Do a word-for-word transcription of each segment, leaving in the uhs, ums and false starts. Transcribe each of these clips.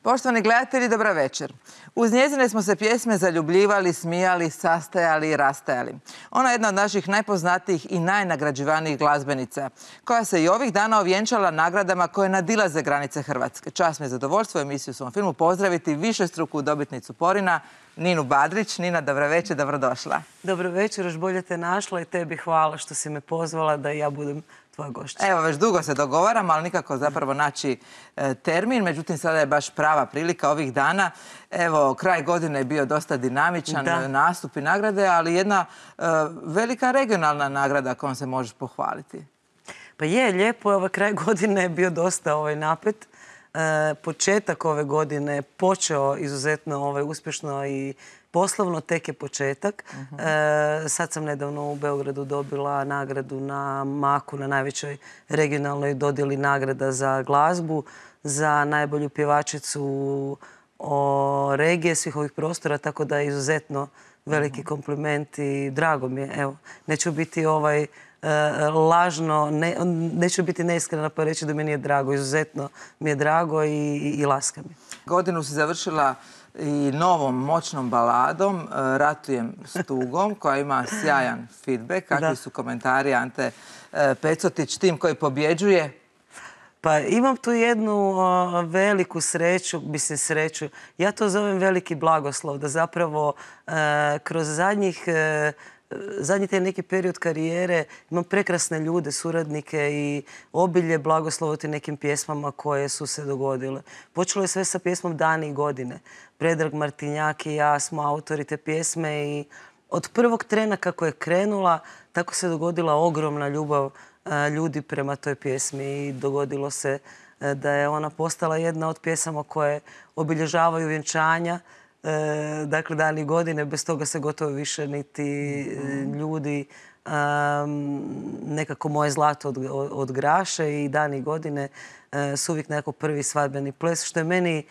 Poštovani gledatelji, dobra večer. Uz njezine smo se pjesme zaljubljivali, smijali, sastajali i rastajali. Ona je jedna od naših najpoznatijih i najnagrađivanijih glazbenica, koja se i ovih dana ovjenčala nagradama koje nadilaze granice Hrvatske. Čast mi je zadovoljstvo u emisiju u svom filmu pozdraviti višestruku dobitnicu Porina, Ninu Badrić. Nina, dobra večer, dobrodošla. Dobro večer, još bolje te našla i tebi hvala što si me pozvala da ja budem tvoja gošća. Evo, već dugo se dogovaramo, ali nikako zapravo naći e, termin. Međutim, sada je baš prava prilika ovih dana. Evo, kraj godine je bio dosta dinamičan, Da. nastup i nagrade, ali jedna e, velika regionalna nagrada kojom se možeš pohvaliti. Pa je, lijepo je, ovaj kraj godine je bio dosta ovaj, napet. E, početak ove godine je počeo izuzetno ovaj, uspješno i poslovno, tek je početak. E, sad sam nedavno u Beogradu dobila nagradu na Maku, na najvećoj regionalnoj dodjeli nagrada za glazbu, za najbolju pjevačicu o regije svih ovih prostora, tako da je izuzetno veliki kompliment i drago mi je. Evo, neću biti ovaj e, lažno, ne, neću biti neiskrena pa reći da mi nije drago. Izuzetno mi je drago i, i, i laska mi. Godinu si završila i novom moćnom baladom e, Ratujem s tugom, koja ima sjajan feedback. Kakvi Da. su komentari Ante e, Pecotić, tim koji pobjeđuje? Pa imam tu jednu o, veliku sreću, mislim sreću, ja to zovem veliki blagoslov, da zapravo e, kroz zadnjih, e, zadnji taj neki period karijere imam prekrasne ljude, suradnike i obilje blagoslovati nekim pjesmama koje su se dogodile. Počelo je sve sa pjesmom Dani i godine. Predrag Martinjak i ja smo autori te pjesme i od prvog trena kako je krenula, tako se dogodila ogromna ljubav ljudi prema toj pjesmi i dogodilo se da je ona postala jedna od pjesama koje obilježavaju vjenčanja, dakle dani i godine, bez toga se gotovo više niti ljudi nekako moje zlato od, od graše i dani i godine su uvijek nekako prvi svadbeni ples, što je meni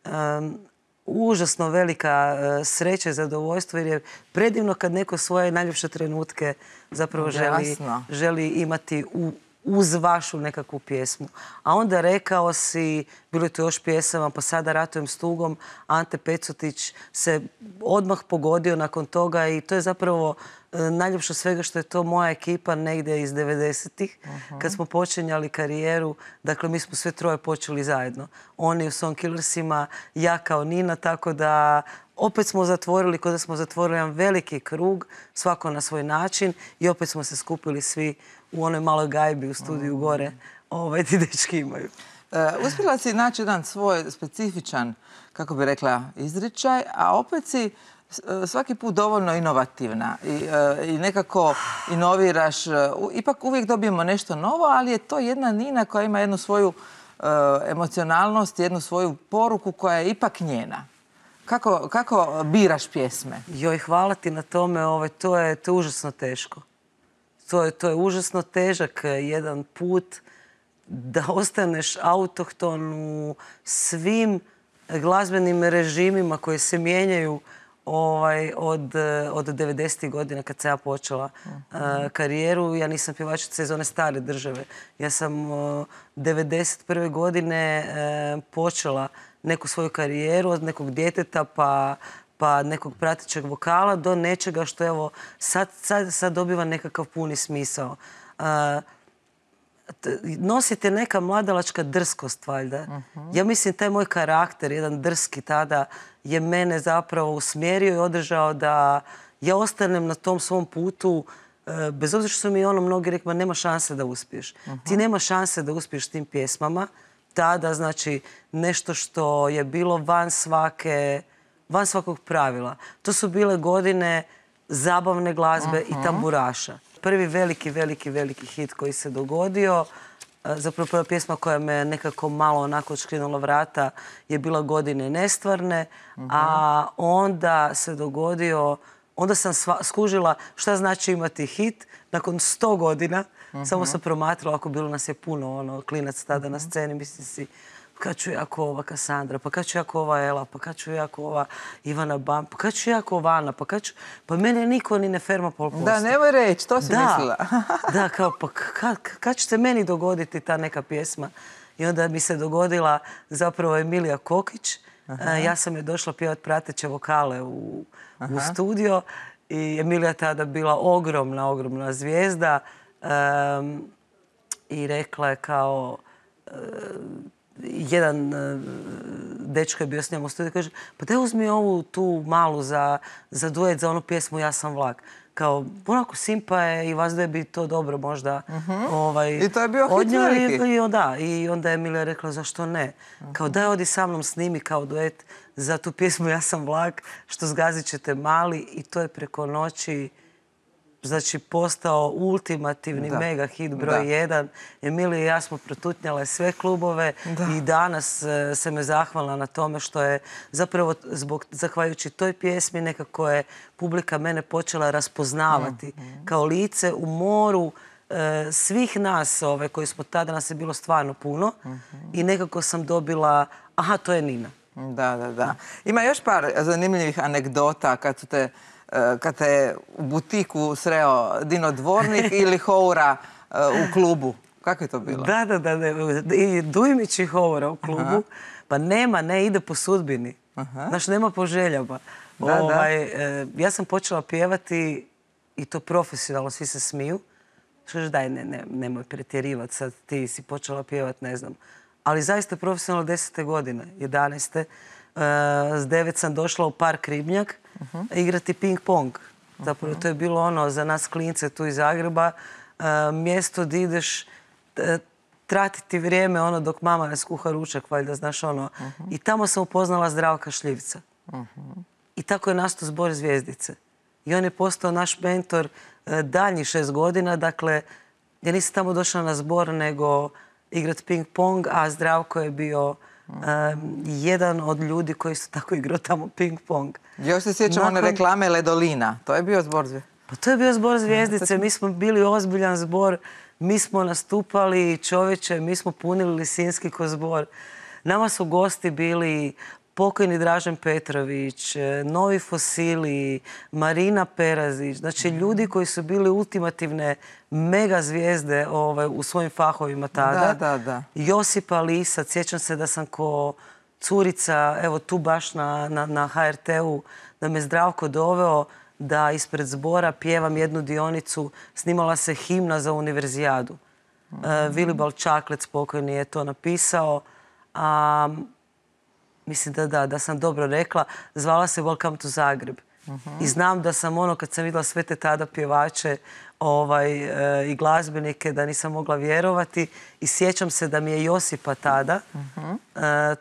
užasno velika sreća i zadovoljstvo jer je predivno kad neko svoje najljepše trenutke zapravo želi, želi imati u, uz vašu nekakvu pjesmu. A onda rekao si, bilo je to još pjesama, pa sada Ratujem s tugom, Ante Pecotić se odmah pogodio nakon toga i to je zapravo najljepše svega što je to moja ekipa negdje iz devedesetih. Uh-huh. Kad smo počinjali karijeru, dakle mi smo sve troje počeli zajedno. Oni u Songkillersima, ja kao Nina, tako da opet smo zatvorili, kao da smo zatvorili jedan veliki krug, svako na svoj način i opet smo se skupili svi u onoj maloj gajbi u studiju gore. Ovaj, ti dečki imaju. E, uspjela si naći jedan svoj specifičan, kako bi rekla, izričaj, a opet si svaki put dovoljno inovativna i, e, i nekako inoviraš. U, ipak uvijek dobijemo nešto novo, ali je to jedna Nina koja ima jednu svoju e, emocionalnost, jednu svoju poruku koja je ipak njena. Kako, kako biraš pjesme? Joj, hvala ti na tome. Ovaj, to, je, to je užasno teško. To je, to je užasno težak jedan put da ostaneš autohton u svim glazbenim režimima koji se mijenjaju ovaj, od, od devedesetih godina kad sam ja počela uh-huh. uh, karijeru. Ja nisam pjevačica iz one stare države. Ja sam uh, devedeset prve godine uh, počela neku svoju karijeru od nekog djeteta pa, pa nekog pratećeg vokala do nečega što evo sad, sad, sad dobiva nekakav puni smisao. Uh, nosite neka mladalačka drskost, valjda. Uh-huh. Ja mislim taj moj karakter, jedan drski tada, je mene zapravo usmjerio i održao da ja ostanem na tom svom putu, bez obzira što su mi ono mnogi rekli, nema šanse da uspiješ. Uh-huh. Ti nema šanse da uspiješ tim pjesmama. Tada, znači, nešto što je bilo van svake, van svakog pravila. To su bile godine zabavne glazbe uh-huh. i tamburaša. Prvi veliki, veliki, veliki hit koji se dogodio, zapravo prva pjesma koja me nekako malo onako odškrinula vrata je bila Godine nestvarne, uh-huh. a onda se dogodio, onda sam sva, skužila šta znači imati hit nakon sto godina. Uh-huh. Samo sam promatrala, ako bilo nas je puno ono, klinac tada uh-huh. na sceni, mislim si, kad ću ja ko ova Kasandra, pa kad ću ja ko ova Ela, pa kad ću ja ko ova Ivana Bam, pa kad ću ja ko Vana, pa kad ću... Pa mene niko ni ne ferma pol posto. Da, nemoj reći, to si da, mislila. Da, kao, pa kad, kad će se meni dogoditi ta neka pjesma? I onda mi se dogodila zapravo Emilija Kokić. Ja sam je došla pjevati prateće vokale u, u studio i Emilija tada bila ogromna, ogromna zvijezda um, i rekla je kao uh, jedan uh, dečko je bio s njom u studiju, kaže pa daj uzmi ovu tu malu za, za duet, za onu pjesmu Ja sam vlak. Kao, onako simpa je i vas da bi to dobro možda uh-huh. ovaj, I to je bio hit veliki. I, i, da, i onda je Emilija rekla zašto ne. Uh-huh. Kao daj odi sa mnom snimi kao duet za tu pjesmu Ja sam vlak, što zgazit ćete mali i to je preko noći znači postao ultimativni da. mega hit broj da. jedan. Emilija i ja smo protutnjale sve klubove da. i danas e, se me zahvalna na tome što je zapravo zbog, zahvaljujući toj pjesmi nekako je publika mene počela raspoznavati mm-hmm. kao lice u moru e, svih nas ove, koji smo tada, nas je bilo stvarno puno mm-hmm. i nekako sam dobila, aha, to je Nina. Da, da, da. Ima još par zanimljivih anegdota kad su te kad te je u butiku sreo Dino Dvornik ili Houra u klubu. Kako je to bilo? Da, da, da. da. I Dujmić i Houra u klubu. Aha. Pa nema, ne ide po sudbini. Aha. Znaš, nema po željama. Da, ovaj, da. Ja sam počela pjevati i to profesionalno, svi se smiju. Što je, daj, ne, ne, nemoj pretjerivati sad, ti si počela pjevati, ne znam. Ali zaista profesionalno desete godine, jedanaeste. Uh, s devet sam došla u Park Ribnjak uh-huh. igrati ping-pong. Zapravo uh-huh. to je bilo ono za nas klince tu iz Zagreba. Uh, mjesto gdje ideš uh, tratiti vrijeme ono dok mama ne skuha ručak, valjda, znaš ono. Uh-huh. I tamo sam upoznala Zdravka Šljivca. Uh-huh. I tako je nastao Zbor Zvijezdice. I on je postao naš mentor uh, daljnjih šest godina. Dakle, ja nisam tamo došla na zbor nego igrati ping-pong, a Zdravko je bio Um, jedan od ljudi koji su tako igrao tamo ping-pong. Još se sjećam Nakon... one reklame Ledolina. To je bio Zbor Zvijezdice. Pa to je bio Zbor Zvijezdice. Mi smo bili ozbiljan zbor. Mi smo nastupali čovječe. Mi smo punili Lisinski ko zbor. Nama su gosti bili pokojni Dražen Petrović, Novi Fosili, Marina Perazić. Znači ljudi koji su bili ultimativne mega zvijezde ovaj, u svojim fahovima tada. Da, da, da. Josipa Lisac, sjećam se da sam ko curica, evo tu baš na, na, na ha er te u, da me Zdravko doveo da ispred zbora pjevam jednu dionicu. Snimala se himna za univerzijadu. Mm-hmm. Uh, Vilibald Čaklec pokojni je to napisao. A, mislim da da, da sam dobro rekla. Zvala se Welcome to Zagreb. Uh-huh. I znam da sam ono, kad sam vidjela sve te tada pjevače ovaj, e, i glazbenike, da nisam mogla vjerovati. I sjećam se da mi je Josipa tada uh-huh. e,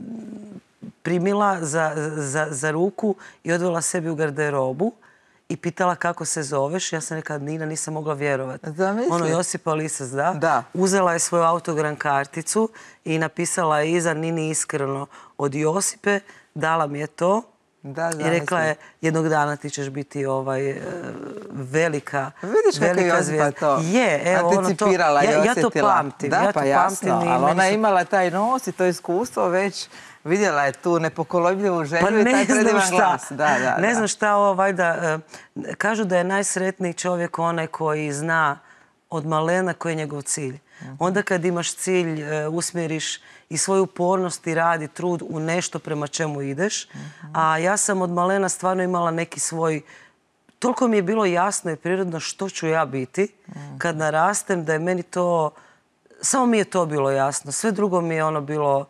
primila za, za, za ruku i odvela sebi u garderobu i pitala kako se zoveš. Ja sam rekla Nina, nisam mogla vjerovati. Ono Josipa Lisac, da. da. Uzela je svoju autogram karticu i napisala je iza Nini iskreno od Josipe. Dala mi je to. Da, da, i rekla je, jednog dana ti ćeš biti ovaj, velika, Vidiš velika zvijezda. To je, evo, anticipirala ono to, ja, ja to pamtim. Da, ja pa to jasno, pamtim ali ona je su... imala taj nos i to iskustvo već. Vidjela je tu nepokolebljivu želju pa i taj predivan glas. Da, da, ne da. znam šta, ovaj, da, kažu da je najsretniji čovjek onaj koji zna od malena koji je njegov cilj. Uh-huh. Onda kad imaš cilj, usmjeriš i svoju upornost i rad i trud u nešto prema čemu ideš. Uh-huh. A ja sam od malena stvarno imala neki svoj... Toliko mi je bilo jasno i prirodno što ću ja biti uh-huh. kad narastem, da je meni to... Samo mi je to bilo jasno. Sve drugo mi je ono bilo...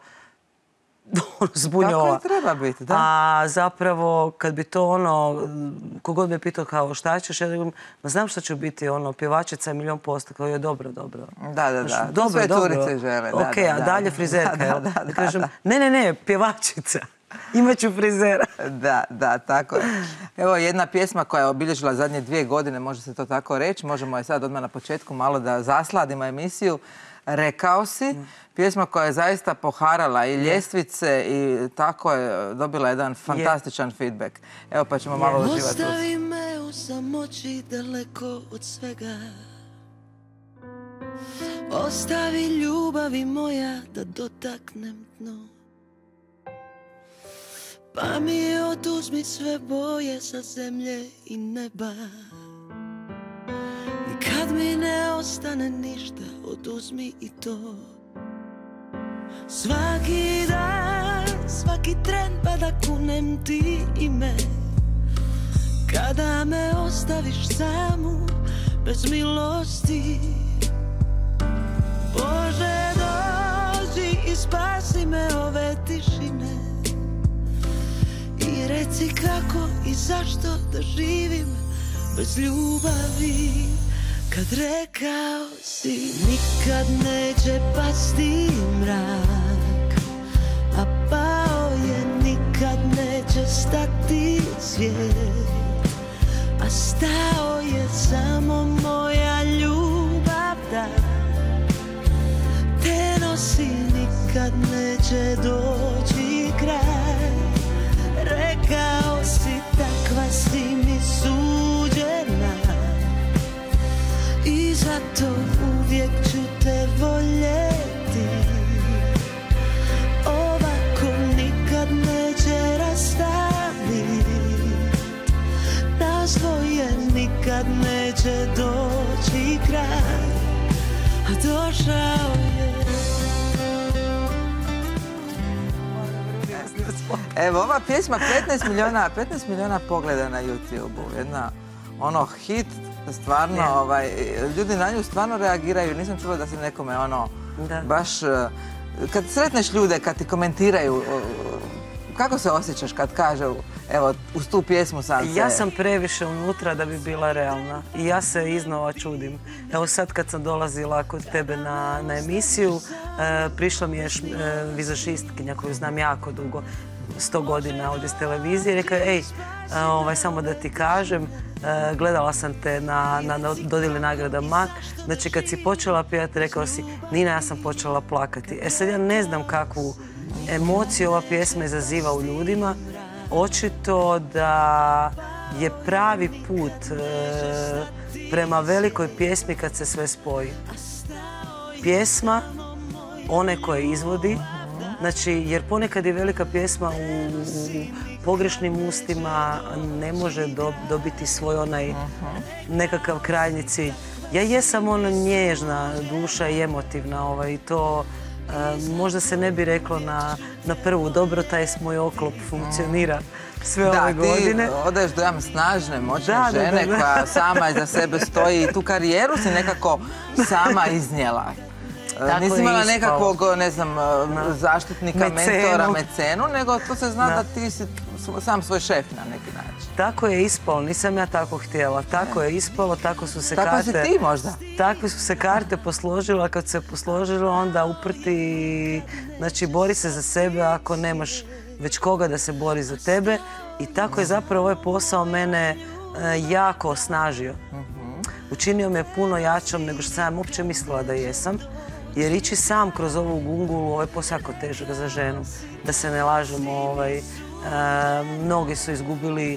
zbunjova. Tako i treba biti, da. A zapravo, kad bi to ono, kogod me pitao kao šta ćeš, ja rekao, ma znam šta ću biti, ono, pjevačica je milion posto, kao je dobro, dobro. Da, da, da. Dobro, sve dobro. turice žele. Da, ok, da, a dalje da, frizerka, da, jel? da, da, da kažem, da. ne, ne, ne, pjevačica. Imaću frizera. Da, da, tako je. Evo jedna pjesma koja je obilježila zadnje dvije godine, može se to tako reći, možemo je sad odmah na početku malo da zasladimo emisiju. Rekao si, pjesma koja je zaista poharala i ljestvice i tako je dobila jedan fantastičan je. feedback. Evo pa ćemo je. malo uživati. Ostavi me u samoći daleko od svega. Ostavi ljubavi moja da dotaknem dno. Pa mi oduzmi sve boje sa zemlje i neba. I kad mi ne ostane ništa, oduzmi i to. Svaki dan, svaki tren pa da kunem ti i me. Kada me ostaviš samu, bez milosti. Bože, dođi i spasi me ove tišine. I reci kako i zašto da živim bez ljubavi. Kad rekao si nikad neće pasti mrak, a pao je nikad neće stati svijet, a stao je samo moja ljubav da te nosi, nikad neće doći kraj. Rekao si takva si mi suđena i zato uvijek ću te voljeti. Ovako nikad neće rastaviti, nas dvoje nikad neće doći kraj, a došao je. Evo, ova pjesma petnaest miliona, petnaest miliona pogleda na YouTube-u. Jedna, ono, hit, stvarno, ovaj, ljudi na nju stvarno reagiraju. Nisam čula da se nekome, ono, baš... Kad sretneš ljude, kad ti komentiraju, kako se osjećaš kad kaže, evo, uz tu pjesmu sam se... Ja sam previše unutra da bi bila realna i ja se iznova čudim. Evo sad kad sam dolazila kod tebe na, na emisiju, e, prišla mi je š, e, vizažistkinja koju znam jako dugo, sto godina ovdje s televizije, i rekao, ej, ovaj, samo da ti kažem, e, gledala sam te na, na, na dodjeli nagrada Mak, znači kad si počela pjevati, rekao si, Nina, ja sam počela plakati. E sad ja ne znam kakvu emociju ova pjesma izaziva u ljudima. Očito da je pravi put e, prema velikoj pjesmi kad se sve spoji. Pjesma, one koje izvodi, znači, jer ponekad je velika pjesma u, u pogrešnim ustima, ne može do, dobiti svoj onaj nekakav krajnji cilj. Ja jesam ona nježna duša i emotivna, ovaj, i to Uh, možda se ne bi reklo na, na prvu, dobro, taj moj oklop funkcionira sve da, ove godine. Da, ti odaješ dojam snažne, moćne da, žene da, da, da. koja sama iza sebe stoji i tu karijeru si nekako sama iznijela. Tako nisi imala ispalo. Nekakvog, ne znam, zaštitnika, Mecenu. mentora, mecenu, nego to se zna da, Da. ti si sam svoj šef na neki način. Tako je ispalo, nisam ja tako htjela. Tako je ispalo, tako su se Tako karte... si ti možda? Takve su se karte posložile, kad se posložilo onda uprti, znači bori se za sebe ako nemaš već koga da se bori za tebe. I tako je zapravo ovaj posao mene e, jako osnažio. Učinio me puno jačom nego što sam uopće mislila da jesam. Jer ići sam kroz ovu gungulu, ovo je posao jako težak za ženu, da se ne lažemo. Ovaj, e, mnogi su izgubili e,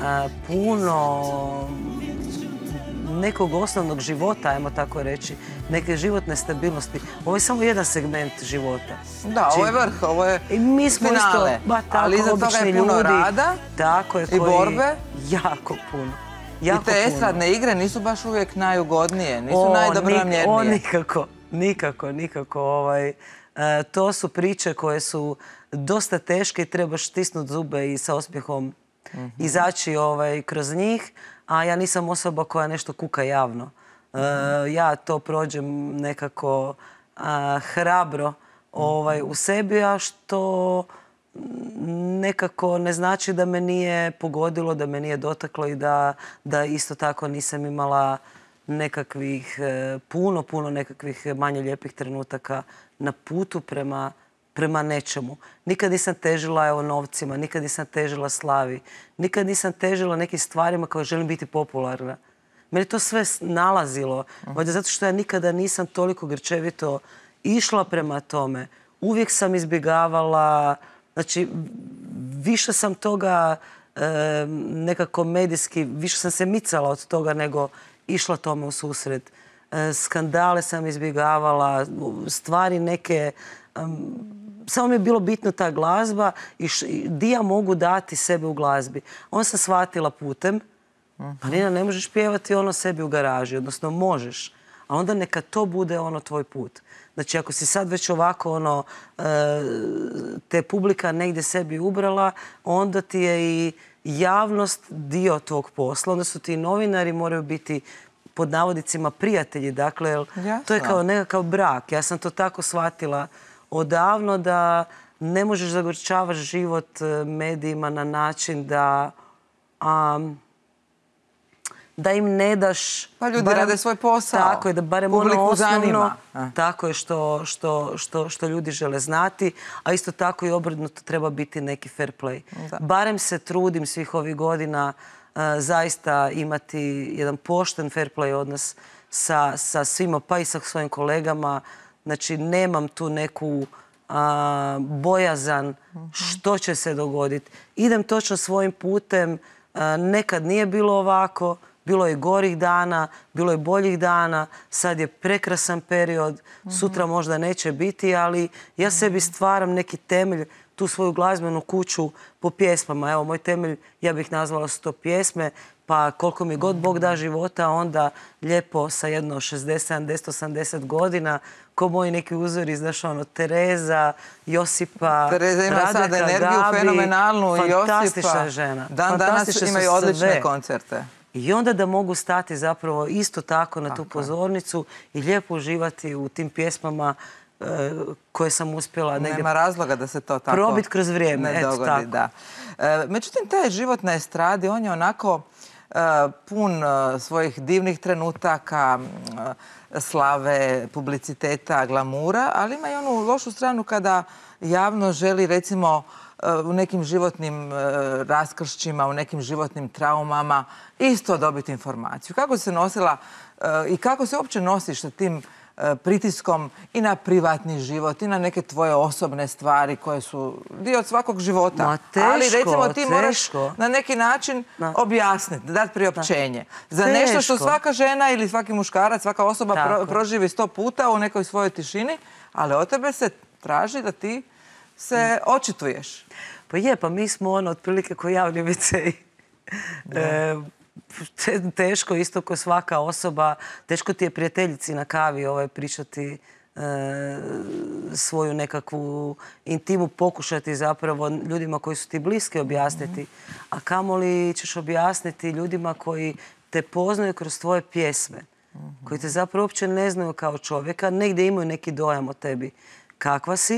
puno nekog osnovnog života, ajmo tako reći, neke životne stabilnosti. Ovo je samo jedan segment života. Da, ovo je vrh, ovo je I mi smo finale, isto, ba, tako, ali iza toga je obični puno ljudi, rada tako je, i koji, borbe. Jako puno. Jako I te puno. estradne igre nisu baš uvijek najugodnije, nisu O, najdobronamjernije. O, nikako, nikako, nikako. Ovaj, e, to su priče koje su dosta teške i trebaš stisnuti zube i sa osmijehom izaći ovaj, kroz njih, a ja nisam osoba koja nešto kuka javno. E, ja to prođem nekako a, hrabro ovaj, u sebi, a što nekako ne znači da me nije pogodilo, da me nije dotaklo i da, da isto tako nisam imala nekakvih, puno, puno nekakvih manje lijepih trenutaka na putu prema, prema nečemu. Nikad nisam težila evo, novcima, nikad nisam težila slavi, nikad nisam težila nekim stvarima kao želim biti popularna. Meni to sve nalazilo, valjda zato što ja nikada nisam toliko grčevito išla prema tome. Uvijek sam izbjegavala, znači više sam toga e, nekako medijski, više sam se micala od toga nego išla tome u susret. E, skandale sam izbjegavala, stvari neke... Um, samo mi je bilo bitno ta glazba i, š, i di ja mogu dati sebe u glazbi. On sam shvatila putem, pa Nina, ne možeš pjevati ono sebi u garaži, odnosno možeš, a onda neka to bude ono tvoj put. Znači, ako si sad već ovako ono, e, te publika negdje sebi ubrala, onda ti je i javnost dio tvog posla. Onda su ti novinari moraju biti pod navodicima prijatelji. Dakle, to je kao nekakav brak. Ja sam to tako shvatila odavno da ne možeš zagorčavati život medijima na način da... Um, da im ne daš... Pa ljudi barem, rade svoj posao. Tako je, da barem publiku ono osnovno... Zanima. Tako je što, što, što, što ljudi žele znati, a isto tako i obrnuto treba biti neki fair play. Da. Barem se trudim svih ovih godina uh, zaista imati jedan pošten fair play odnos sa, sa svima, pa i sa svojim kolegama. Znači, nemam tu neku uh, bojazan uh-huh. što će se dogoditi. Idem točno svojim putem. Uh, nekad nije bilo ovako. Bilo je gorih dana, bilo je boljih dana, sad je prekrasan period, sutra možda neće biti, ali ja sebi stvaram neki temelj, tu svoju glazbenu kuću po pjesmama. Evo, moj temelj, ja bih nazvala su to pjesme, pa koliko mi god Bog da života, onda lijepo sa jedno šezdeset, sedamdeset, osamdeset godina, ko moji neki uzori, znaš ono, Tereza, Josipa, Tereza ima Radeka, sad energiju Gabi, fenomenalnu, fantastična žena. Dan danas imaju odlične sve. koncerte. I onda da mogu stati zapravo isto tako na tu pozornicu i lijepo uživati u tim pjesmama e, koje sam uspjela negdje... Nema razloga da se to tako probiti kroz vrijeme. Ne Eto, dogodi, tako. da. E, međutim, taj život na estradi, on je onako e, pun e, svojih divnih trenutaka, e, slave, publiciteta, glamura, ali ima i onu lošu stranu kada javno želi, recimo, u nekim životnim raskršćima, u nekim životnim traumama isto dobiti informaciju. Kako se nosila i kako se uopće nosiš sa tim pritiskom i na privatni život i na neke tvoje osobne stvari koje su dio od svakog života. Ma teško, ali recimo ti moraš teško. na neki način Da. objasniti, dati priopćenje. Za Teško. nešto što svaka žena ili svaki muškarac, svaka osoba pro, proživi sto puta u nekoj svojoj tišini, ali od tebe se traži da ti se očituješ. Pa je, pa mi smo ono otprilike ko javni ve ce. E, teško, isto ko svaka osoba, teško ti je prijateljici na kavi ovaj, pričati e, svoju nekakvu intimu, pokušati zapravo ljudima koji su ti bliski objasniti. A kamoli ćeš objasniti ljudima koji te poznaju kroz tvoje pjesme, koji te zapravo uopće ne znaju kao čovjeka, negdje imaju neki dojam o tebi kakva si,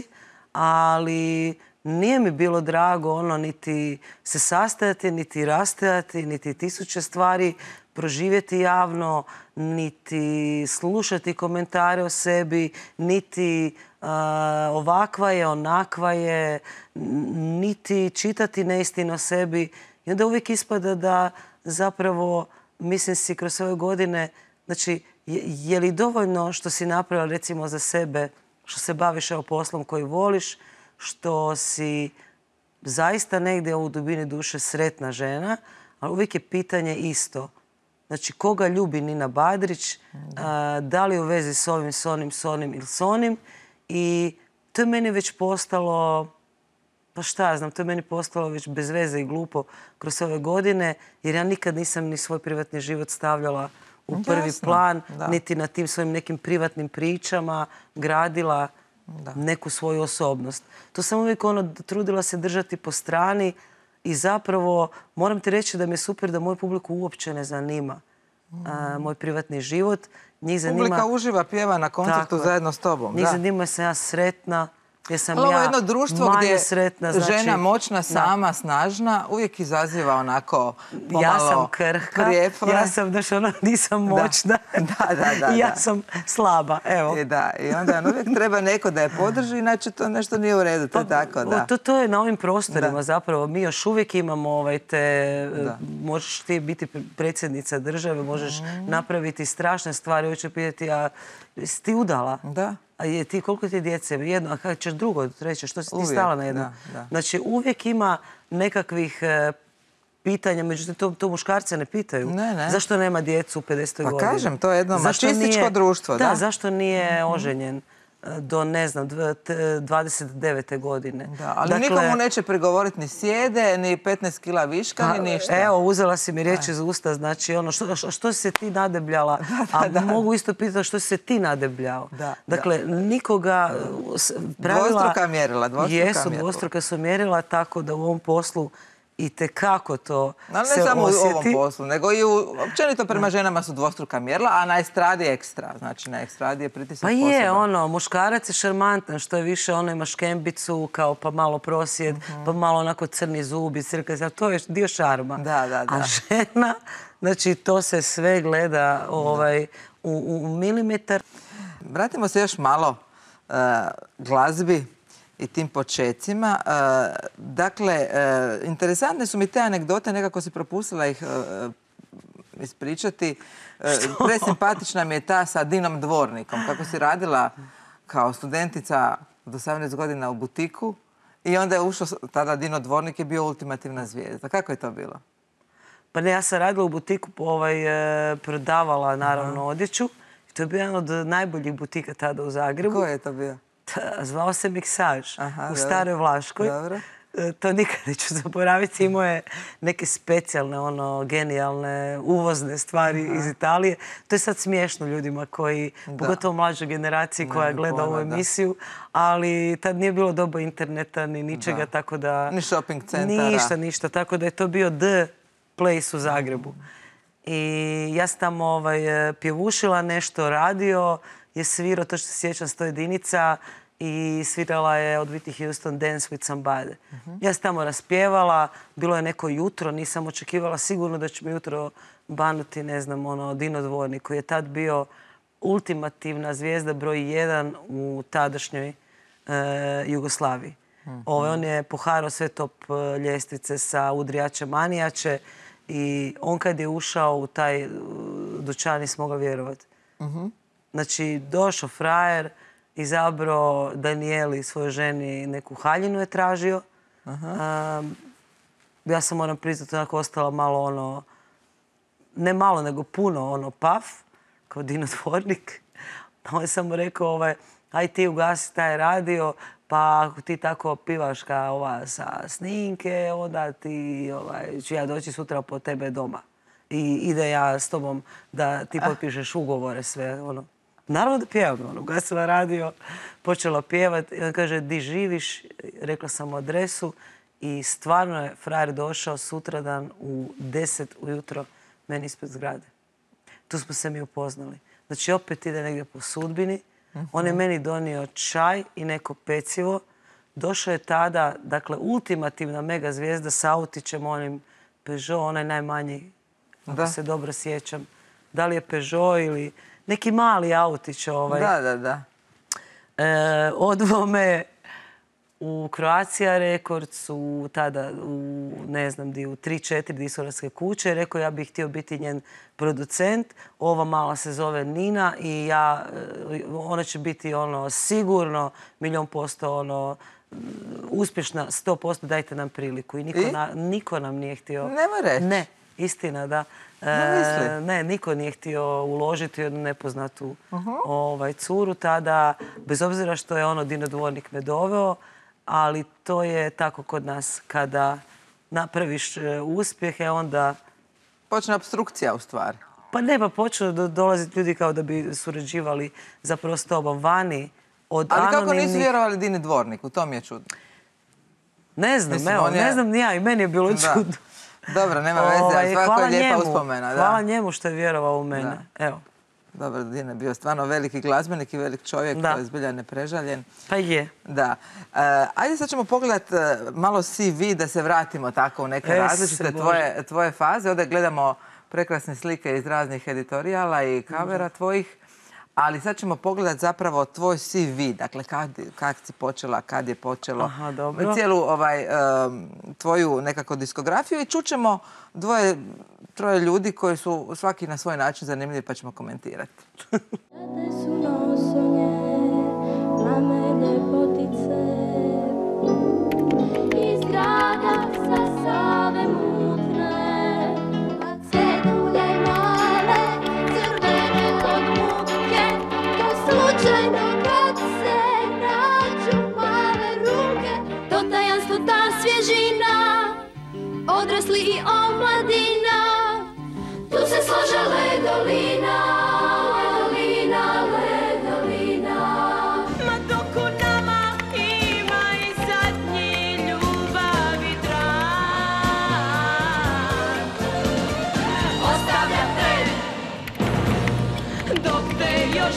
ali nije mi bilo drago ono niti se sastajati, niti rastajati, niti tisuće stvari proživjeti javno, niti slušati komentare o sebi, niti uh, ovakva je, onakva je, niti čitati neistinu o sebi. I onda uvijek ispada da zapravo, mislim si kroz ove godine, znači, je, je li dovoljno što si napravila recimo za sebe, što se baviš evo poslom koji voliš, što si zaista negdje u dubini duše sretna žena, ali uvijek je pitanje isto. Znači, koga ljubi Nina Badrić, da, da li u vezi s ovim, s onim, s onim ili s onim. I to je meni već postalo, pa šta ja znam, to je meni postalo već bez veze i glupo kroz ove godine, jer ja nikad nisam ni svoj privatni život stavljala u prvi Jasno, plan, da. niti na tim svojim nekim privatnim pričama gradila da. neku svoju osobnost. To sam uvijek ono, trudila se držati po strani i zapravo moram ti reći da mi je super da moju publiku uopće ne zanima mm. a, moj privatni život. Njih zanima... Publika uživa, pjeva na koncertu Tako, zajedno s tobom. Njih da. zanima je sam ja sretna, jer sam Ali ovo ja jedno društvo manje gdje sretna. Znači, žena moćna, sama, snažna, uvijek izaziva onako pomalo ja sam krhka, prijepore. ja sam, znaš, ono, nisam moćna. Da, da, da. I ja da. sam slaba, evo. I, da, i onda uvijek treba neko da je podrži, inače to nešto nije u redu, to je tako, da. To, to je na ovim prostorima da. zapravo. Mi još uvijek imamo ovaj, te... Da. Možeš ti biti predsjednica države, možeš mm. napraviti strašne stvari. Ovo će pitati, a si ti udala? Da. A je ti, koliko ti djece? Jedno, a kada ćeš drugo, treće, što si ti Uvijek, stala na jedno? da, da. Znači, uvijek ima nekakvih e, pitanja, međutim, to, to muškarce ne pitaju. Ne, ne. Zašto nema djecu u pedesetoj Pa godini? kažem, to je jedno Zašto mačističko nije, društvo, da? Da, zašto nije oženjen? do, ne znam, dvadeset devete godine. Da, ali dakle, nikomu neće prigovoriti ni sjede, ni petnaest kila viška, ni ništa. Evo, uzela si mi riječi iz usta, znači ono, što, što, što si se ti nadebljala, da, da, a da. Mogu isto pitati što si se ti nadebljao. Da, dakle, da. Nikoga pravila... Dvostruka mjerila, dvostruka jesu, mjerila. dvostruka su mjerila, tako da u ovom poslu i tekako to ali se ne samo osjeti. u ovom poslu, nego i u, općenito prema ženama su dvostruka mjerila, a na estradi je ekstra. Znači, na estradi je pritisak pa poseban. Pa je, ono, muškarac je šarmantan, što je više, ono, ima škembicu, kao pa malo prosjed, mm-hmm. pa malo onako crni zubi, crka, to je dio šarma. Da, da, da. A žena, znači, to se sve gleda ovaj, u, u milimetar. Vratimo se još malo uh, glazbi i tim počecima. Dakle, interesantne su mi te anegdote, nekako si propustila ih ispričati. Što? Presimpatična mi je ta sa Dinom Dvornikom. Kako si radila kao studentica od osamnaest godina u butiku i onda je ušao, tada Dino Dvornik je bio ultimativna zvijezda. Kako je to bilo? Pa ne, ja sam radila u butiku, ovaj, prodavala naravno Aha. odjeću. I to je bio jedan od najboljih butika tada u Zagrebu. Ko je to bio? Zvao se Miksaž Aha, u dobro. Staroj Vlaškoj. Dobro. To nikad neću zaboraviti. Imao je neke specijalne, ono, genijalne, uvozne stvari Aha. iz Italije. To je sad smiješno ljudima koji, da. pogotovo mlađoj generaciji koja ne, gleda ovu emisiju, da. ali tad nije bilo doba interneta ni ničega, da. tako da... Ni shopping centara. Ništa, ništa. Tako da je to bio the place u Zagrebu. I ja sam tamo ovaj, pjevušila, nešto radio, je svirao, to što se sjećam, sto jedinica i svirala je od Whitney Houston Dance with Somebody. Uh-huh. Ja sam tamo raspjevala, bilo je neko jutro, nisam očekivala sigurno da će mi jutro banuti, ne znam, ono, Dino Dvornik, koji je tad bio ultimativna zvijezda broj jedan u tadašnjoj e, Jugoslaviji. Uh-huh. Ove, on je poharao sve top ljestvice sa Udrijače Manijače i on kad je ušao u taj dućan nismo mogli vjerovati. Uh-huh. Znači, došao frajer, izabrao Danijeli, svojoj ženi, neku haljinu je tražio. Aha. Um, ja sam, moram priznati, onako ostala malo ono, ne malo, nego puno ono paf, kao Dino Dvornik. On je samo rekao, ovaj, aj ti ugasi taj radio, pa ako ti tako pivaš kao ova sa snimke, onda ti, ovaj, ću ja doći sutra po tebe doma. I ide ja s tobom da ti potpišeš ugovore sve, ono. Naravno da pjevam, ono, ugasila radio, počela pjevati i on kaže, di živiš, rekla sam mu adresu i stvarno je frajer došao sutradan u deset ujutro meni ispred zgrade. Tu smo se mi upoznali. Znači opet ide negdje po sudbini, uh-huh. on je meni donio čaj i neko pecivo. Došao je tada, dakle, ultimativna mega zvijezda sa autićem, onim Peugeot, onaj najmanji, ako da. se dobro sjećam. Da li je Peugeot ili... neki mali autić ovaj. Da, da, da. E, odveo me u Croatia Records, u tada, u, ne znam di, u tri četiri diskografske kuće. Rekao ja bih htio biti njen producent. Ova mala se zove Nina i ja, ona će biti ono sigurno milijon posto ono uspješna, sto posto, dajte nam priliku. I niko, I? Na, niko nam nije htio... Nemoj reći. Ne, istina, da. E, ne, niko nije htio uložiti jednu nepoznatu uh-huh. ovaj, curu tada, bez obzira što je ono Dino Dvornik me doveo, ali to je tako kod nas. Kada napraviš uspjehe, onda... Počne obstrukcija u stvari. Pa ne, pa počnu do, dolaziti ljudi kao da bi surađivali zapravo s tobom vani. Od ali anonimnih... kako nisu vjerovali Dini Dvorniku? To mi je čudno. Ne znam, Mislim, evo, je... ne znam ni ja, i meni je bilo da. čudno. Dobro, nema veze, ali svako je lijepa njemu, uspomena. Da. Hvala njemu što je vjerovao u mene. Da. Evo. Dobro, Dino je bio stvarno veliki glazbenik i velik čovjek, koji je zbilja neprežaljen. Pa je. Da. Uh, ajde sad ćemo pogledati uh, malo C V da se vratimo tako u neke es, različite tvoje, tvoje faze. Ovdje gledamo prekrasne slike iz raznih editorijala i kavera mm-hmm. tvojih. Ali sad ćemo pogledati zapravo tvoj C V, dakle kad, kad si počela, kad je počelo. Aha, dobro. Cijelu ovaj, um, tvoju nekako diskografiju i čućemo dvoje, troje ljudi koji su svaki na svoj način zanimljivi pa ćemo komentirati. su nosonje, mame ljepotice, iz grada sa Save mutne, cedulje male, crvene od muke, to slučajno kad se odrasli i omladina. Tu se slože ledolina, ledolina, ledolina. Ma dok u nama ima i zadnji ljubavi trak, ostavlja te dok te još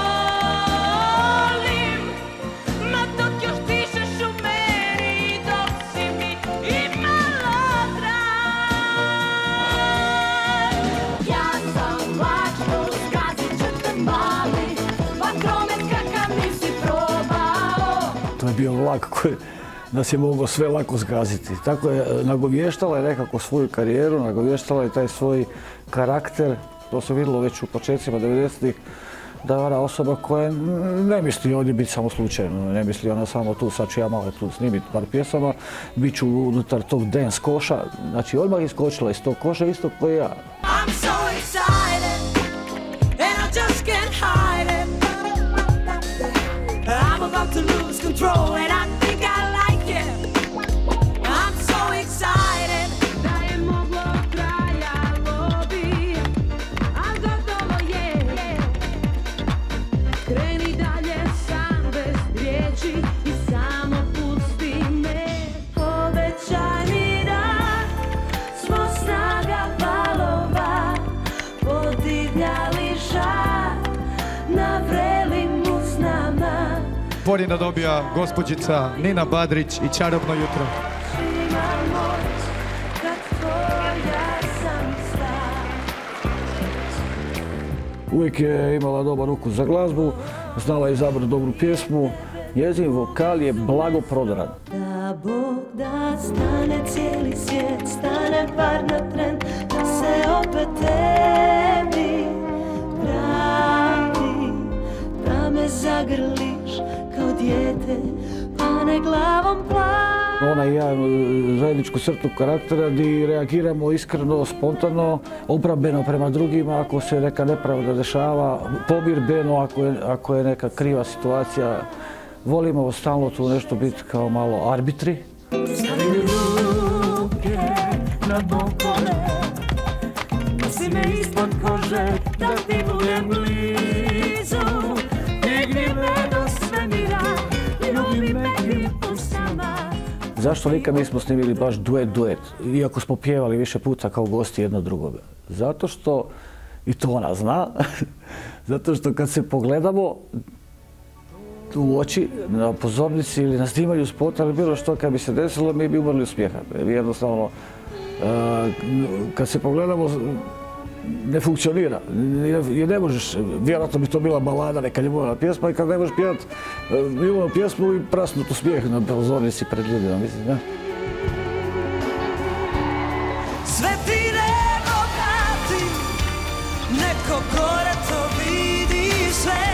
volim, ma dok još dišeš u meni, dok si mi imalo drag. Ja sam plačku, skazit ću te mali, vatromet kakav nisi probao. To je bio vlak koji nas je mogao sve lako zgaziti. Tako je, nagovještala je nekako svoju karijeru, nagovještala je taj svoj karakter. To se vidjelo već u početcima devedesetih, da je ona osoba koja ne misli ovdje biti samo slučajno, ne misli ona samo tu, sad ću ja malo tu snimiti par pjesama, bit ću unutar tog dance koša, znači odmah iskočila iz tog koša isto kao i ja. I'm so excited, and I just can't hide it. I'm about to lose control, and I think I like it. I'm so excited. Da je moglo trajalo bi, al gotovo je. Kreni dalje sam bez riječi i samo pusti me. Obećaj mi da smo snaga valova podivljali žar na vrelimu s nama. Porijena dobija gospođica Nina Badrić i Čarobno jutro. Ima moć kad tvoja sam stav. Uvijek je imala dobar ukus za glazbu, znala je izabrati dobru pjesmu, njezin vokal je blago prodoran. Da Bog da stane cijeli svijet, stane par na tren, da se opet tebi vrati, da me zagrliš kao dijete, pa ne glavom plaći. Ona i ja imamo zajedničku crtu karaktera gdje reagiramo iskreno, spontano, obrambeno prema drugima ako se neka nepravda dešava, pomirbeno ako je, ako je neka kriva situacija. Volimo stalno tu nešto biti kao malo arbitri. Stavi ruke na bokove, nosi me ispod kože, da ti budem blizu. Digni me do svemira, ljubi me kripu sama. Zašto nikad nismo snimili baš duet duet, iako smo pjevali više puta kao gosti jedno drugoga? Zato što, i to ona zna, zato što kad se pogledamo u oči, na pozornici ili na snimanju spota ili bilo što kad bi se desilo, mi bi umrli od smijeha. Jednostavno, kad se pogledamo, ne funkcionira. Jer ne možeš, vjerojatno bi to bila balada, neka ljubavna pjesma i kad ne možeš pjevati ljubavnu pjesmu i prasnut u smijeh na pozornici pred ljudima, mislim, ne? Sve ti nego vrati, neko gore to vidi sve.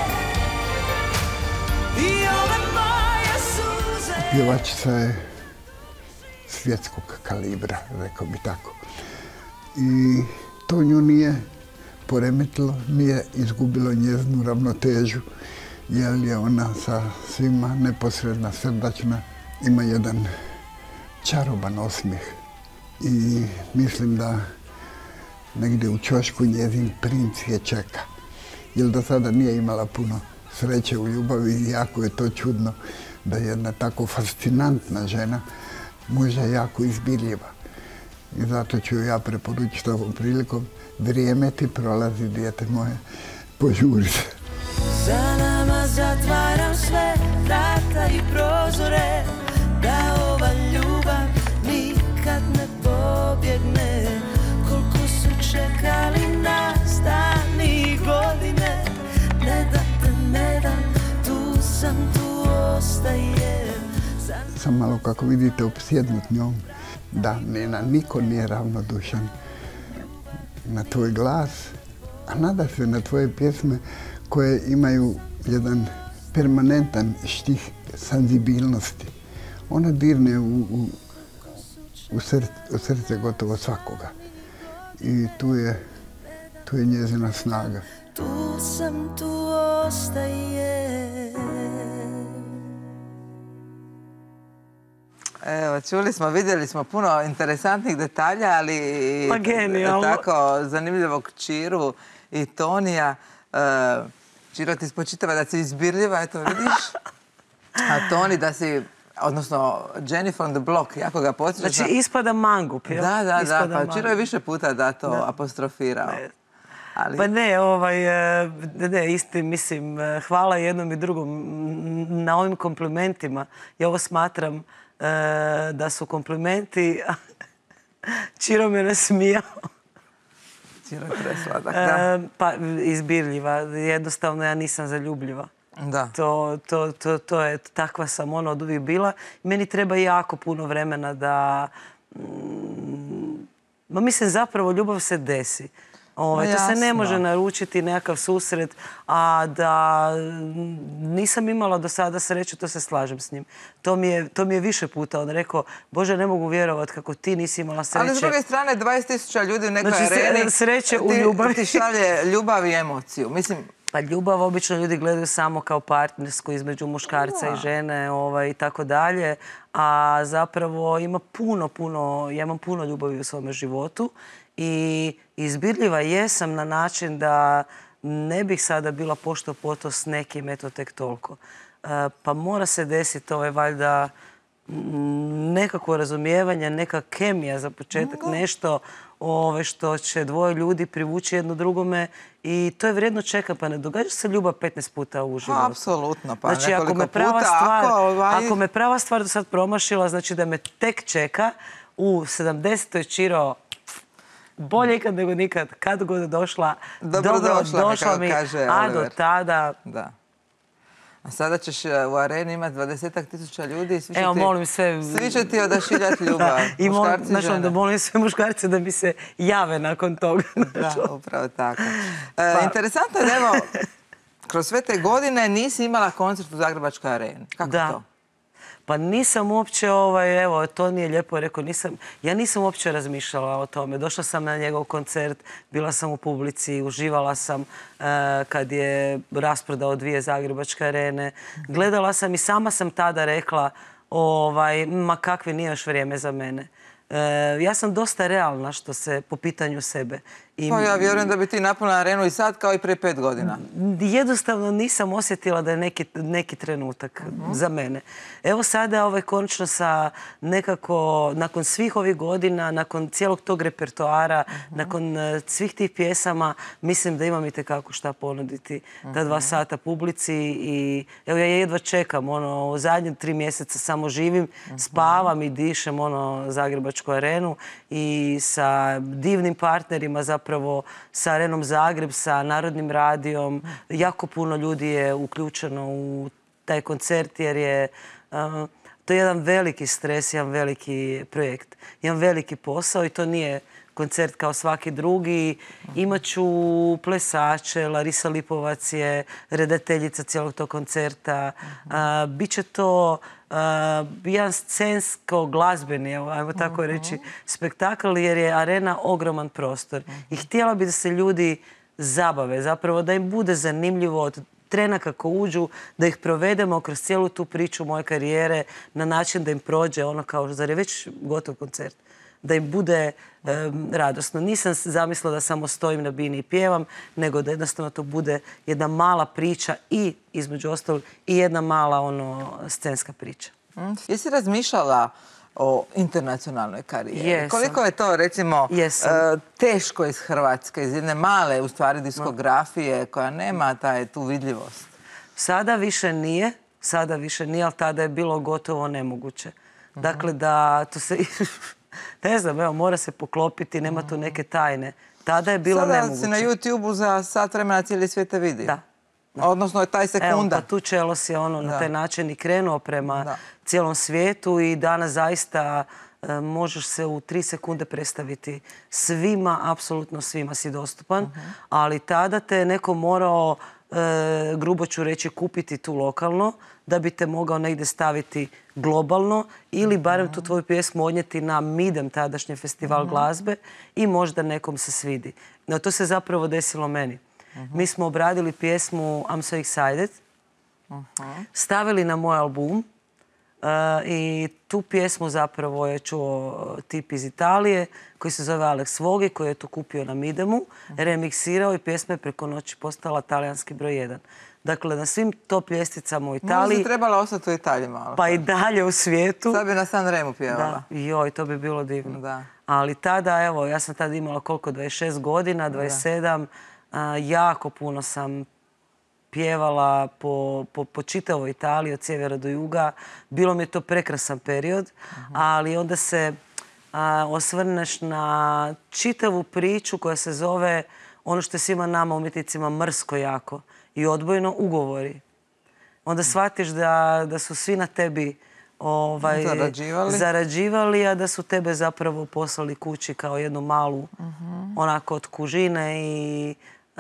I ove moje suze. Pjevačica je svjetskog kalibra, rekao bi tako. I to nju nije poremetilo, nije izgubilo njezinu ravnotežu, jer je ona sa svima neposredna, srdačna, ima jedan čaroban osmijeh. I mislim da negdje u ćošku njezin princ je čeka, jer do sada nije imala puno sreće u ljubavi i jako je to čudno da jedna tako fascinantna žena može jako izbirljiva. I zato ću ja preporučiti ovom prilikom, vrijeme ti prolazi, dijete moje, požuri se. Za nama zatvaram sve vrata i prozore, da ova ljubav nikad ne pobjegne. Koliko su čekali nas dani i godine, ne da te ne dam, tu sam, tu ostajem. Sam malo, kako vidite, opsjednut njom. Da, Nina, niko nije ravnodušan na tvoj glas, a nada se na tvoje pjesme koje imaju jedan permanentan štih senzibilnosti. Ona dirne u, u, u, srce, u srce gotovo svakoga. I tu je, tu je njezina snaga. Tu sam, tu ostajem. Evo, čuli smo, vidjeli smo puno interesantnih detalja, ali i Pa genijalno. tako zanimljivog Čiru i Tonija. E, Čiro ti spočitava da si izbirljiva, eto vidiš. A Toni da si, odnosno Jennifer on the Block, jako ga podsjeća. Znači, ispada mangup, jel? Da, da, da, Ispada pa mangup. Čiro je više puta da to Da. apostrofirao. Ne. Ali, Pa ne, ovaj, e, ne, isti, mislim, e, hvala jednom i drugom m, na ovim komplimentima. Ja ovo smatram e, da su komplimenti. Čiro me nasmijao. Čiro je presladak, da. E, pa izbirljiva. Jednostavno ja nisam zaljubljiva. Da. To, to, to, to je, takva sam ono od uvijek bila. Meni treba jako puno vremena da... mm, ma mislim, zapravo ljubav se desi. Ovaj, to se ne jasno. može naručiti nekakav susret, a da mm, nisam imala do sada sreću, to se slažem s njim. To mi je, to mi je više puta on rekao, Bože, ne mogu vjerovati kako ti nisi imala sreće. Ali s druge strane, dvadeset tisuća ljudi u nekoj Znači, se- areni sreće u ti- ljubavi. ti šalje ljubav i emociju. Mislim, Pa ljubav obično ljudi gledaju samo kao partnersku između muškarca i žene ovaj, i tako dalje. A zapravo ima puno, puno, ja imam puno ljubavi u svome životu i izbirljiva jesam na način da ne bih sada bila pošto poto s nekim, eto tek toliko. E, pa mora se desiti ovaj, valjda mm, nekako razumijevanje, neka kemija za početak, nešto ove, što će dvoje ljudi privući jedno drugome i to je vrijedno čeka, pa ne događa se ljubav petnaest puta u životu. apsolutno, pa Znači, ako nekoliko me, prava puta, stvar, ako, ovaj, ako me prava stvar do sad promašila, znači da me tek čeka u sedamdesetoj Čiro bolje ikad nego nikad, kad god je došla, Dobro dobro došla mi, došla kako mi, kaže a do Oliver. tada... Da. A sada ćeš e, u areni imati dvadesetak tisuća ljudi i svi će Evo, ti, molim sve... svi će ti odašiljati ljubav. I molim, muškarci i znaš, žene. onda molim sve muškarce da mi se jave nakon toga. Da, upravo tako. E, interesantno je da evo, kroz sve te godine nisi imala koncert u Zagrebačkoj areni. Kako Da. to? Pa nisam uopće, ovaj, evo, to nije lijepo rekao, nisam, ja nisam uopće razmišljala o tome. Došla sam na njegov koncert, bila sam u publici, uživala sam e, kad je rasprodao dvije Zagrebačke arene. Gledala sam i sama sam tada rekla, ovaj, ma kakve nije još vrijeme za mene. E, ja sam dosta realna što se po pitanju sebe. I Pa ja vjerujem da bi ti napunila arenu i sad kao i prije pet godina. jednostavno nisam osjetila da je neki, neki trenutak za mene. Evo sada ovaj, konačno sa nekako, nakon svih ovih godina, nakon cijelog tog repertoara, nakon eh, svih tih pjesama, mislim da imam itekako šta ponuditi ta dva sata publici i evo ja jedva čekam, ono, u zadnje tri mjeseca samo živim, spavam i dišem ono Zagrebačku arenu i sa divnim partnerima, zapravo sa Arenom Zagreb, sa Narodnim radijom. Jako puno ljudi je uključeno u taj koncert jer je uh, to je jedan veliki stres, jedan veliki projekt, jedan veliki posao i to nije koncert kao svaki drugi. Imaću plesače, Larisa Lipovac je redateljica cijelog tog koncerta. Uh, Biće to uh, jedan scensko-glazbeni, ajmo tako reći, spektakl jer je arena ogroman prostor. I htjela bi da se ljudi zabave, zapravo da im bude zanimljivo od trena kako uđu, da ih provedemo kroz cijelu tu priču moje karijere na način da im prođe ono kao, zar je već gotov koncert? Da im bude em, radosno. Nisam zamislila da samo stojim na bini i pjevam, nego da jednostavno to bude jedna mala priča i, između ostalog, i jedna mala ono, scenska priča. Mm. Jesi razmišljala o internacionalnoj karijeri? Jesam. Koliko je to, recimo, Jesam. e, teško iz Hrvatske, iz jedne male, u stvari, diskografije koja nema taj, tu vidljivost? Sada više nije, sada više nije, ali tada je bilo gotovo nemoguće. Dakle, da to se... Ne znam, evo, mora se poklopiti, nema tu neke tajne. Tada je bilo Sada nemoguće. si na YouTube-u za sat vremena cijeli svijet te vidi. Da. Odnosno je taj sekunda. Evo, pa tu Čelos je ono, na Da. taj način i krenuo prema Da. cijelom svijetu i danas zaista e, možeš se u tri sekunde predstaviti svima, apsolutno svima si dostupan, ali tada te je neko morao, e, grubo ću reći, kupiti tu lokalno da bi te mogao negdje staviti globalno ili barem tu tvoju pjesmu odnijeti na Midem, tadašnji festival glazbe i možda nekom se svidi. No to se zapravo desilo meni. Mi smo obradili pjesmu I'm So Excited, stavili na moj album, I tu pjesmu zapravo je čuo tip iz Italije koji se zove Alex Vogi, koji je to kupio na Midemu, remiksirao i pjesma je preko noći postala talijanski broj jedan. Dakle, na svim top ljestvicama u Italiji... Možda trebala ostati u Italiji malo. Pa i dalje u svijetu. Sad bi na Sanremu pjevala. Da, joj, to bi bilo divno. Da. Ali tada, evo, ja sam tada imala koliko, dvadeset šest godina, dvadeset sedam, a, jako puno sam pjevala po, po, po čitavoj Italiji, od sjevera do juga. Bilo mi je to prekrasan period, ali onda se a, osvrneš na čitavu priču koja se zove ono što je svima nama umjetnicima mrsko jako i odbojno, ugovori. Onda shvatiš da, da su svi na tebi ovaj, zarađivali. zarađivali, a da su tebe zapravo poslali kući kao jednu malu onako od kužine i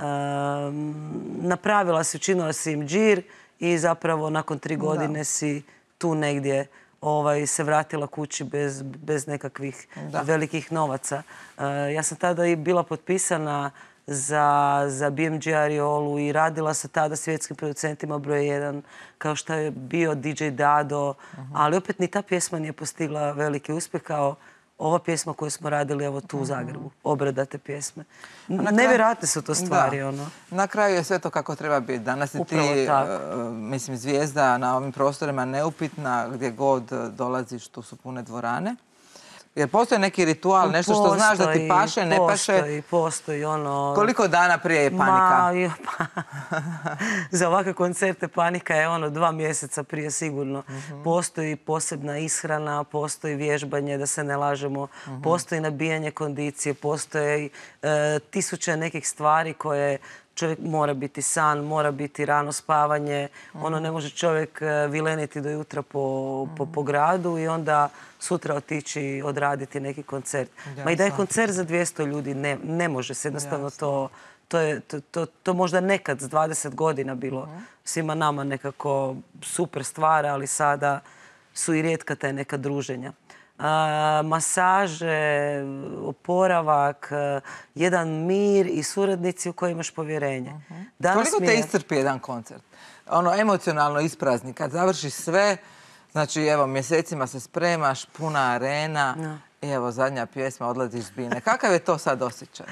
um, napravila si, učinila si im džir i zapravo nakon tri godine Da. si tu negdje ovaj, se vratila kući bez, bez nekakvih Da. velikih novaca. Uh, ja sam tada i bila potpisana za, za B M G Ariolu i radila sa tada svjetskim producentima broj jedan, kao što je bio D J Dado, ali opet ni ta pjesma nije postigla veliki uspjeh kao ova pjesma koju smo radili evo tu u Zagrebu, obrada te pjesme. Nevjerojatne su to stvari. Da. Ono. Na kraju je sve to kako treba biti. Danas si Upravo ti, tako. e, mislim, zvijezda na ovim prostorima neupitna, gdje god dolaziš, tu su pune dvorane. Jer postoji neki ritual, nešto što znaš da ti paše, ne paše. Postoji, postoji ono... Koliko dana prije je panika? Ma, jo, pa, za ovakve koncerte panika je ono dva mjeseca prije sigurno. Postoji posebna ishrana, postoji vježbanje, da se ne lažemo, postoji nabijanje kondicije, postoje e, tisuće nekih stvari koje čovjek mora biti san, mora biti rano spavanje. Ono ne može čovjek e, vileniti do jutra po, po, po gradu i onda sutra otići odraditi neki koncert. Ma i da je koncert za dvjesto ljudi, ne, ne može se jednostavno to... To je to, to, to možda nekad s dvadeset godina bilo svima nama nekako super stvar, ali sada su i rijetka te neka druženja. A, masaže, oporavak, jedan mir i suradnici u koje imaš povjerenje. Danas Koliko mi te je- iscrpi jedan koncert? Ono, emocionalno isprazni. Kad završiš sve, znači, evo, mjesecima se spremaš, puna arena, i evo, zadnja pjesma, odlaziš s bine. Kakav je to sad osjećaj?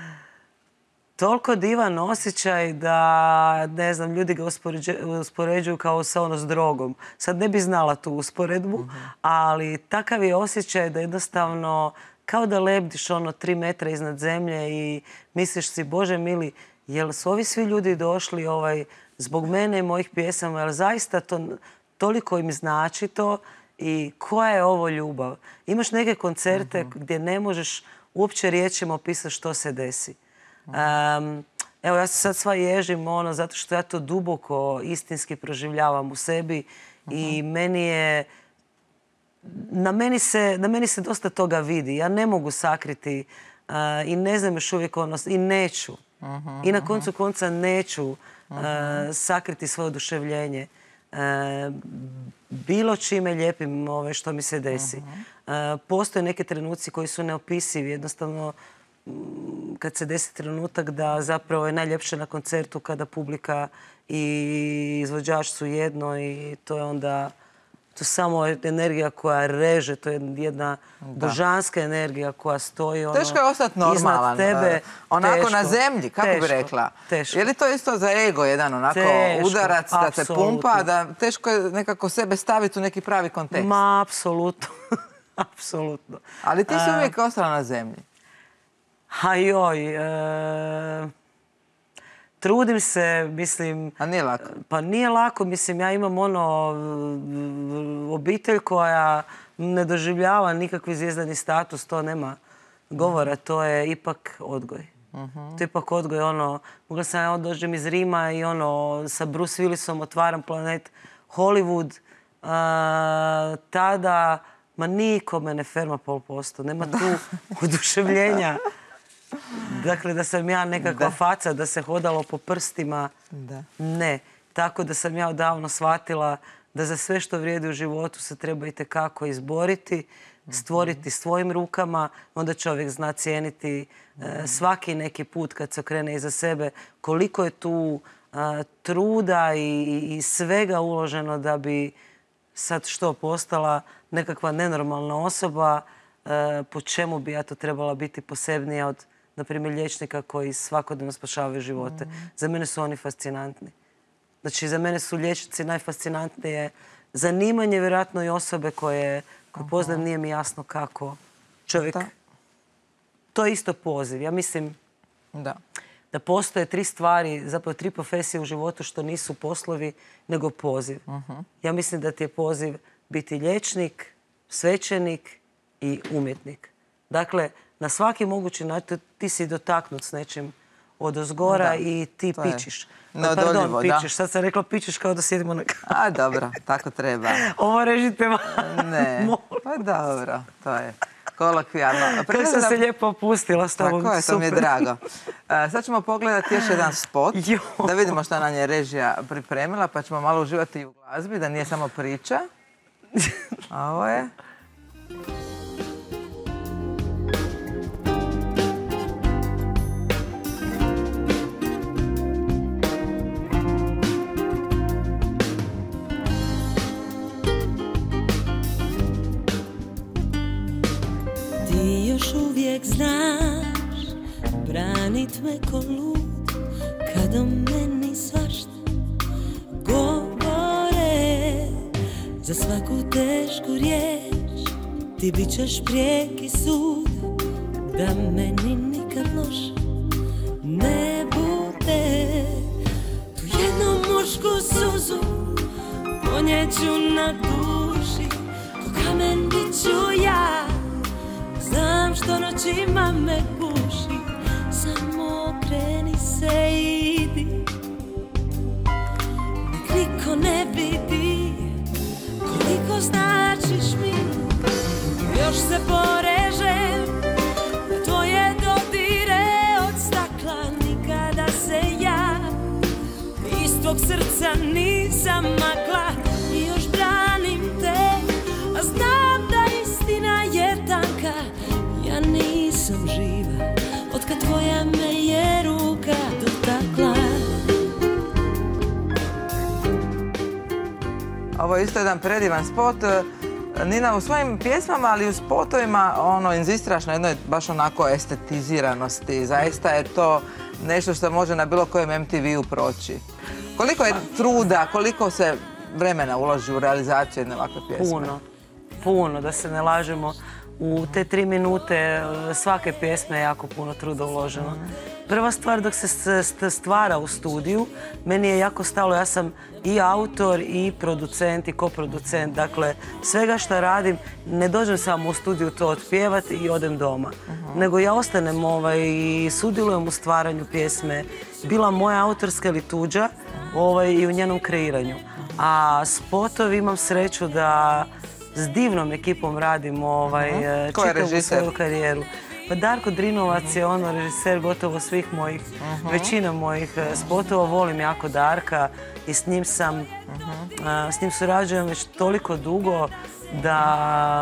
Toliko divan osjećaj da, ne znam, ljudi ga uspoređe- uspoređuju kao sa ono s drogom. Sad ne bi znala tu usporedbu, ali takav je osjećaj da jednostavno kao da lebdiš ono tri metra iznad zemlje i misliš si, Bože mili, jel su ovi svi ljudi došli ovaj, zbog mene i mojih pjesama, jel zaista to toliko im znači to i koja je ovo ljubav? Imaš neke koncerte gdje ne možeš uopće riječima opisati što se desi. Um, evo, ja se sad sva ježim ono, zato što ja to duboko istinski proživljavam u sebi i meni je... Na meni, se, na meni se dosta toga vidi. Ja ne mogu sakriti uh, i ne znam još uvijek ono, i neću. I na koncu konca neću uh, sakriti svoje oduševljenje. Uh, bilo čime lijepim ove što mi se desi. Uh, postoje neke trenuci koji su neopisivi. Jednostavno, kad se desi trenutak da zapravo je najljepše na koncertu kada publika i izvođač su jedno i to je onda to je samo energija koja reže, to je jedna božanska energija koja stoji ono, Teško je ostati normalan. iznad tebe. e, Onako Teško, na zemlji, kako bi teško, rekla. Teško. Je li to isto za ego jedan onako Teško, udarac da te apsolutno. pumpa, da teško je nekako sebe staviti u neki pravi kontekst? Ma, apsolutno. Apsolutno. Ali ti si uvijek ostala na zemlji. A joj, e, trudim se, mislim... A nije lako. Pa nije lako, mislim, ja imam ono obitelj koja ne doživljava nikakvi zvijezdani status, to nema govora, to je ipak odgoj. To je ipak odgoj, ono, mogla sam ja dođem iz Rima i ono, sa Bruce Willisom otvaram planet Hollywood, a, tada, ma nikome ne ferma pol posto, nema tu oduševljenja. Dakle, da sam ja nekakva faca, da se hodalo po prstima. Da. Ne. Tako da sam ja odavno shvatila da za sve što vrijedi u životu se treba itekako izboriti, stvoriti svojim rukama, onda čovjek zna cijeniti e, svaki neki put kad se okrene iza sebe, koliko je tu a, truda i, i svega uloženo da bi sad što postala nekakva nenormalna osoba, po čemu bi ja to trebala biti posebnija od, na primjer, liječnika koji svakodnevno spašavaju živote. Za mene su oni fascinantni. Znači, za mene su liječnici najfascinantnije zanimanje, vjerojatno i osobe koje, koje poznajem, nije mi jasno kako čovjek... Da. To je isto poziv. Ja mislim Da. da postoje tri stvari, zapravo tri profesije u životu što nisu poslovi, nego poziv. Ja mislim da ti je poziv biti liječnik, svećenik i umjetnik. Dakle, na svaki mogući način ti si dotaknut s nečim odozgora Da, i ti to je pičiš. neodoljivo, Pardon, da. pičiš. Sad sam rekla pičiš kao da sjedimo na kavu. A, dobro, tako treba. Ovo režite vam. Ne, pa dobro, to je kolokvijalno. Kako sam se lijepo opustila s tobom. Tako je, to mi je super. drago. E, Sad ćemo pogledati još jedan spot, Jo. da vidimo šta nam je režija pripremila, pa ćemo malo uživati i u glazbi, da nije samo priča. A ovo je... Ti još uvijek znaš branit me ko lud, kad o meni svašta govore. Za svaku tešku riječ ti bit ćeš prijeki sud, da meni nikad loše ne bude. Tu jednu mušku suzu ponjeću na duši, ko kamen bit ću ja. Znam što noćima me guši, samo okreni se i idi. Nek niko ne vidi koliko značiš mi. Još se porežem na tvoje dodire od stakla. Nikada se ja iz tvog srca nisam makla. I još branim te, a znam da istina je tanka. Ja nisam živa otkad tvoja me je ruka dotakla. Ovo je isto jedan predivan spot. Nina, u svojim pjesmama, ali i u spotovima, ono, inzistiraš na jednoj baš onako estetiziranosti. Zaista je to nešto što može na bilo kojem em te veu proći. Koliko je truda, koliko se vremena uloži u realizaciju jedne ovakve pjesme? Puno, puno, da se ne lažemo. U te tri minute svake pjesme je jako puno truda uloženo. Prva stvar, dok se stvara u studiju, meni je jako stalo, ja sam i autor i producent i koproducent, dakle svega što radim, ne dođem samo u studiju to otpjevati i odem doma. Nego ja ostanem ovaj, i sudjelujem u stvaranju pjesme, bila moja autorska ili tuđa, ovaj, i u njenom kreiranju. A spotovi imam sreću da s divnom ekipom radim ovaj, čitavu svoju karijeru. Pa Darko Drinovac je ono režiser gotovo svih mojih, većina mojih spotova. Volim jako Darka i s njim sam, s njim surađujem već toliko dugo da,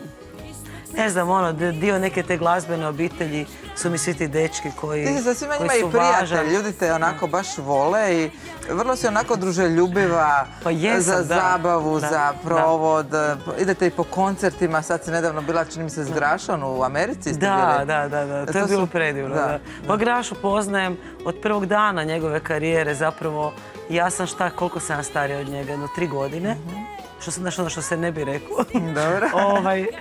ne znam, ono, dio neke te glazbene obitelji su mi svi ti dečki koji su važan. Ti si sa svima njima i prijatelj, ljudi te onako baš vole i vrlo si onako druželjubiva za zabavu, za provod. Idete i po koncertima, sad si nedavno bila, čini mi se, s Grašom u Americi. Da, da, da, to je bilo predivno. Pa Grašu poznajem od prvog dana njegove karijere, zapravo ja sam šta, koliko sam starija od njega, jedno tri godine. Što se, znaš ono što se ne bi rekao. Dobro. ovaj, e,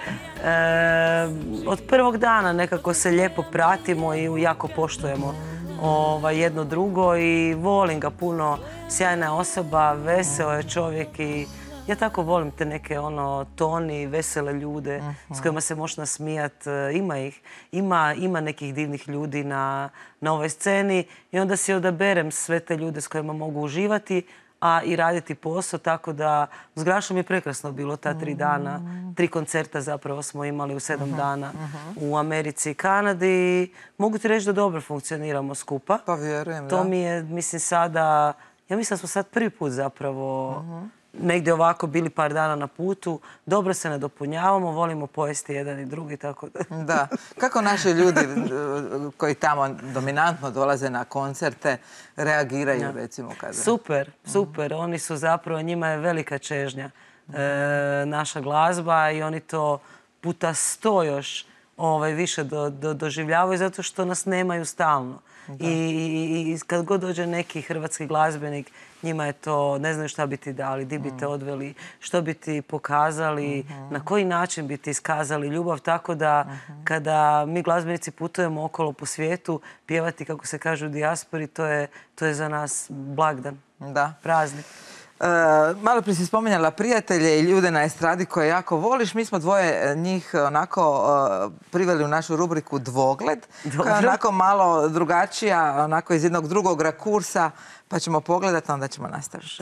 od prvog dana nekako se lijepo pratimo i jako poštujemo ovaj, jedno drugo i volim ga puno. Sjajna osoba, veseo je čovjek i ja tako volim te neke ono toni, vesele ljude s kojima se možeš nasmijat. Ima ih. Ima, ima nekih divnih ljudi na, na ovoj sceni i onda si odaberem sve te ljude s kojima mogu uživati, a i raditi posao, tako da s Grašom je prekrasno bilo ta tri dana. Tri koncerta zapravo smo imali u sedam dana u Americi i Kanadi. Mogu ti reći da dobro funkcioniramo skupa. Pa vjerujem, da. To mi je, mislim, sada Ja mislim da smo sad prvi put zapravo negdje ovako bili par dana na putu. Dobro se nadopunjavamo, volimo pojesti jedan i drugi, tako da... Da. Kako naši ljudi koji tamo dominantno dolaze na koncerte reagiraju, recimo, kada... Super, super. Oni su zapravo, njima je velika čežnja e, naša glazba i oni to puta sto još ovaj, više do, do, doživljavaju zato što nas nemaju stalno. I, i, I kad god dođe neki hrvatski glazbenik, njima je to, ne znaju šta bi ti dali, di bi te odveli, što bi ti pokazali, uh-huh. na koji način bi ti iskazali ljubav. Tako da uh-huh. kada mi glazbenici putujemo okolo po svijetu, pjevati, kako se kaže u dijaspori, to je, to je za nas blagdan, da. Praznik. E, malo prije si spominjala prijatelje i ljude na estradi koje jako voliš. Mi smo dvoje njih onako uh, priveli u našu rubriku Dvogled, Dobro. koja je onako malo drugačija, onako iz jednog drugog rakursa, pa ćemo pogledati, onda ćemo nastaviti.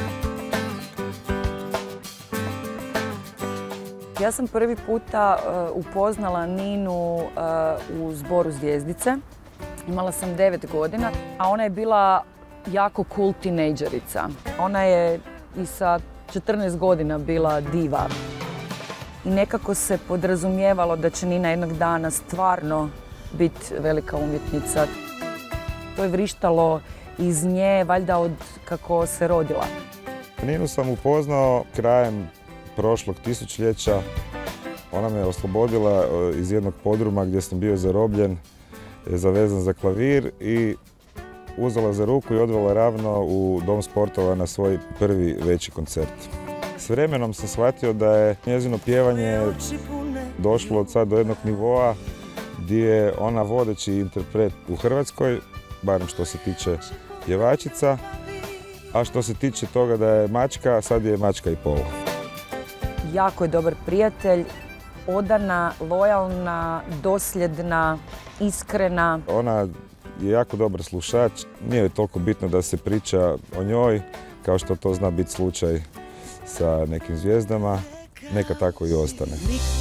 Ja sam prvi puta uh, upoznala Ninu uh, u Zboru Zvjezdice. Imala sam devet godina, a ona je bila jako cool tinejdžerica. Ona je i sa četrnaest godina bila diva. I nekako se podrazumijevalo da će Nina jednog dana stvarno biti velika umjetnica. To je vrištalo iz nje, valjda od kako se rodila. Ninu sam upoznao krajem prošlog tisućljeća. Ona me oslobodila iz jednog podruma gdje sam bio zarobljen, zavezan za klavir i uzela za ruku i odvela ravno u Dom sportova na svoj prvi veći koncert. S vremenom sam shvatio da je njezino pjevanje došlo od sad do jednog nivoa gdje je ona vodeći interpret u Hrvatskoj, barem što se tiče pjevačica, a što se tiče toga da je mačka, sad je mačka i pol. Jako je dobar prijatelj, odana, lojalna, dosljedna, iskrena. Ona je jako dobar slušač. Nije joj toliko bitno da se priča o njoj, kao što to zna biti slučaj sa nekim zvijezdama. Neka tako i ostane.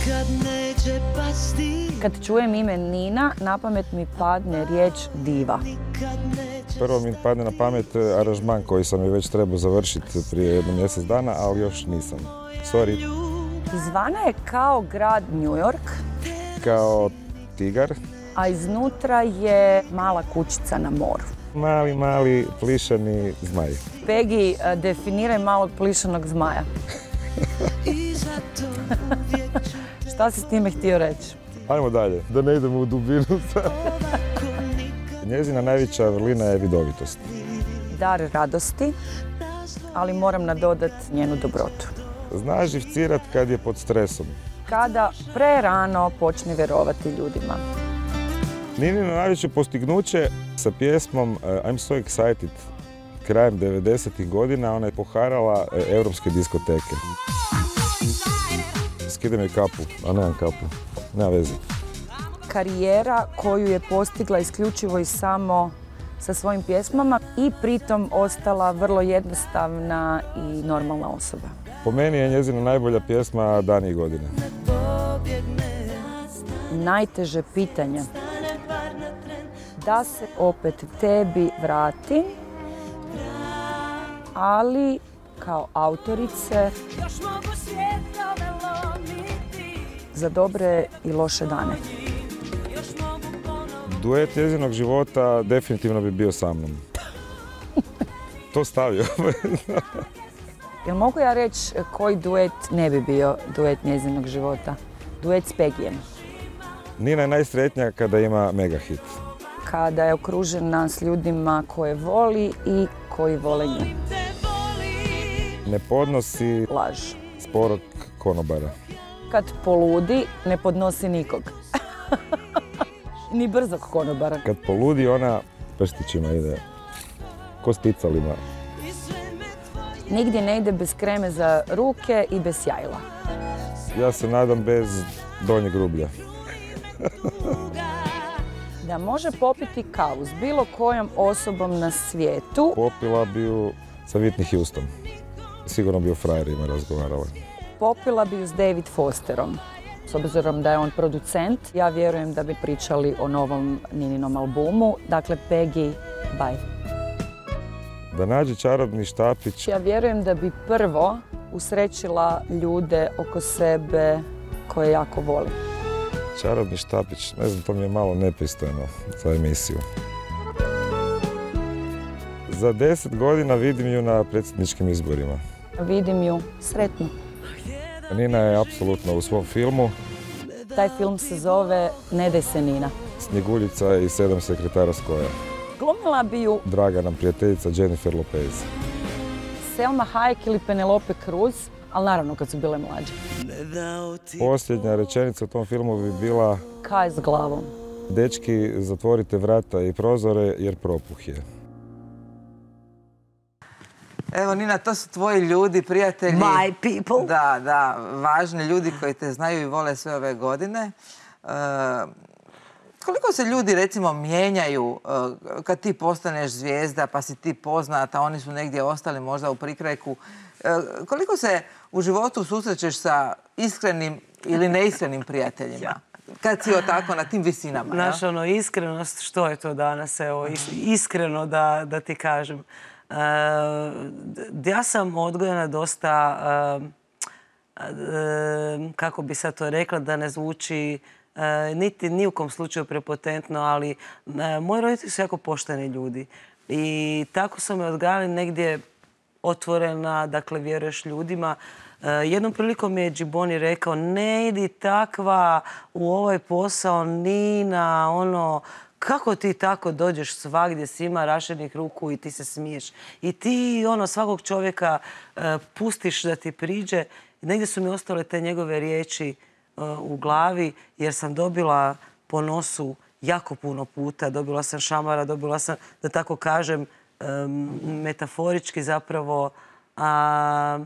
Kad čujem ime Nina, na pamet mi padne riječ diva. Prvo mi padne na pamet aranžman koji sam je već trebao završiti prije jedno mjesec dana, ali još nisam. Sorry. Izvana je kao grad New York. Kao tigar. A iznutra je mala kućica na moru. Mali, mali plišani zmaj. Peggy, definiraj malog plišanog zmaja. Šta si s time htio reći? Ajmo dalje, da ne idemo u dubinu. Njezina najveća vrlina je vidovitost. Dar radosti, ali moram nadodati njenu dobrotu. Zna živcirat kad je pod stresom. Kada prerano počne vjerovati ljudima. Ninino najveće postignuće sa pjesmom I'm so excited krajem devedesetih godina, ona je poharala europske diskoteke. Skidam joj kapu, a nemam kapu, nema veze. Karijera koju je postigla isključivo i samo sa svojim pjesmama i pritom ostala vrlo jednostavna i normalna osoba. Po meni je njezina najbolja pjesma Dani i godine. Najteže pitanje. Da se opet tebi vratim, ali kao autorice za dobre i loše dane. Duet njezinog života definitivno bi bio sa mnom. To stavio. Jel mogu ja reći koji duet ne bi bio duet njezinog života? Duet s Peggyjem. Nina je najsretnija kada ima mega hit. Kada je okružena s ljudima koje voli i koji vole nju. Ne podnosi laž. Sporog konobara. Kad poludi, ne podnosi nikog. Ni brzog konobara. Kad poludi, ona prstićima ide. Ko sticalima. Nigdje ne ide bez kreme za ruke i bez jajla. Ja se nadam bez donjeg rublja. Da može popiti kavu s bilo kojom osobom na svijetu. Popila bi ju sa Whitney Houston. Sigurno bi o frajerima razgovarala. Popila bi ju s David Fosterom. S obzirom da je on producent, ja vjerujem da bi pričali o novom Nininom albumu. Dakle, Peggy, bye. Da nađe čarobni štapić. Ja vjerujem da bi prvo usrećila ljude oko sebe koje jako volim. Čarobni štapić, ne znam, to mi je malo nepristojno za emisiju. Za deset godina vidim ju na predsjedničkim izborima. Vidim ju sretnu. Nina je apsolutno u svom filmu. Taj film se zove Ne daj se Nina. Snjeguljica i sedam sekretara Skoja. Glumila bi ju Draga nam prijateljica Jennifer Lopez. Selma Hayek ili Penelope Cruz, ali naravno kad su bile mlađe. Posljednja rečenica u tom filmu bi bila: Kaj s glavom. Dečki, zatvorite vrata i prozore jer propuh je. Evo, Nina, to su tvoji ljudi, prijatelji. My people. Da, da, važni ljudi koji te znaju i vole sve ove godine. E, koliko se ljudi, recimo, mijenjaju e, kad ti postaneš zvijezda, pa si ti poznata, oni su negdje ostali možda u prikrajku. E, koliko se u životu susrećeš sa iskrenim ili neiskrenim prijateljima? Kad si tako na tim visinama. Znaš, ono, iskrenost, što je to danas? Evo, iskreno da, da ti kažem. Uh, ja sam odgojena dosta, uh, uh, kako bi sad to rekla, da ne zvuči uh, niti ni u kom slučaju prepotentno, ali uh, moji roditelji su jako pošteni ljudi. I tako su me odgajali negdje otvorena, dakle vjeruješ ljudima. Uh, jednom prilikom mi je Džiboni rekao: ne idi takva u ovaj posao, Nina, ono... Kako ti tako dođeš svagdje, svima rašenih ruku i ti se smiješ? I ti ono svakog čovjeka uh, pustiš da ti priđe. Negdje su mi ostale te njegove riječi uh, u glavi jer sam dobila po nosu jako puno puta. Dobila sam šamara, dobila sam, da tako kažem, um, metaforički zapravo. A,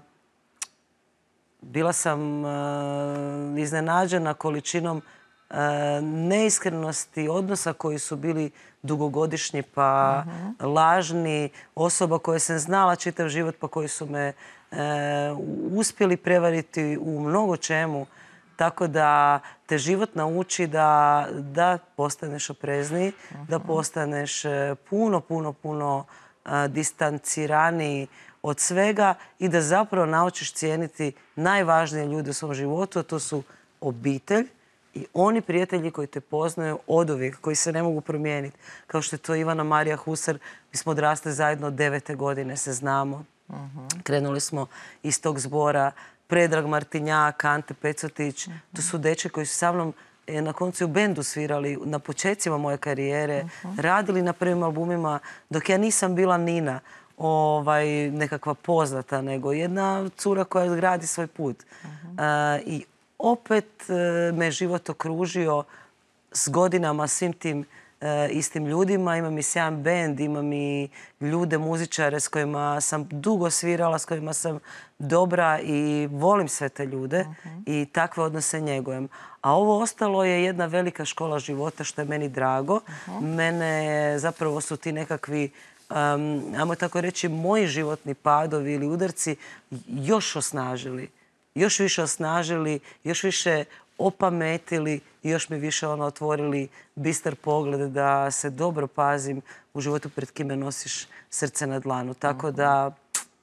bila sam uh, iznenađena količinom neiskrenosti odnosa koji su bili dugogodišnji pa uh-huh. lažni, osoba koje sam znala čitav život pa koji su me e, uspjeli prevariti u mnogo čemu. Tako da te život nauči da, da postaneš oprezniji, uh-huh. da postaneš puno, puno, puno a, distanciraniji od svega i da zapravo naučiš cijeniti najvažnije ljude u svom životu, a to su obitelj, i oni prijatelji koji te poznaju oduvijek, koji se ne mogu promijeniti. Kao što je to Ivana Marija Husar, mi smo odrasli zajedno od devete godine, se znamo. Uh-huh. Krenuli smo iz tog zbora. Predrag Martinjak, Ante Pecotić, uh-huh. to su dečki koji su sa mnom na koncu u bendu svirali na početcima moje karijere, uh-huh. radili na prvim albumima dok ja nisam bila Nina, ovaj, nekakva poznata, nego jedna cura koja gradi svoj put. Uh-huh. Uh, I opet me život okružio s godinama svim tim e, istim ljudima. Imam i sjajan bend, imam i ljude, muzičare s kojima sam dugo svirala, s kojima sam dobra i volim sve te ljude uh-huh. i takve odnose njegujem. A ovo ostalo je jedna velika škola života, što je meni drago. Uh-huh. Mene zapravo su ti nekakvi, um, ajmo tako reći, moji životni padovi ili udarci još osnažili. Još više osnažili, još više opametili i još mi više ono otvorili bistar pogled da se dobro pazim u životu pred kime nosiš srce na dlanu. Tako da,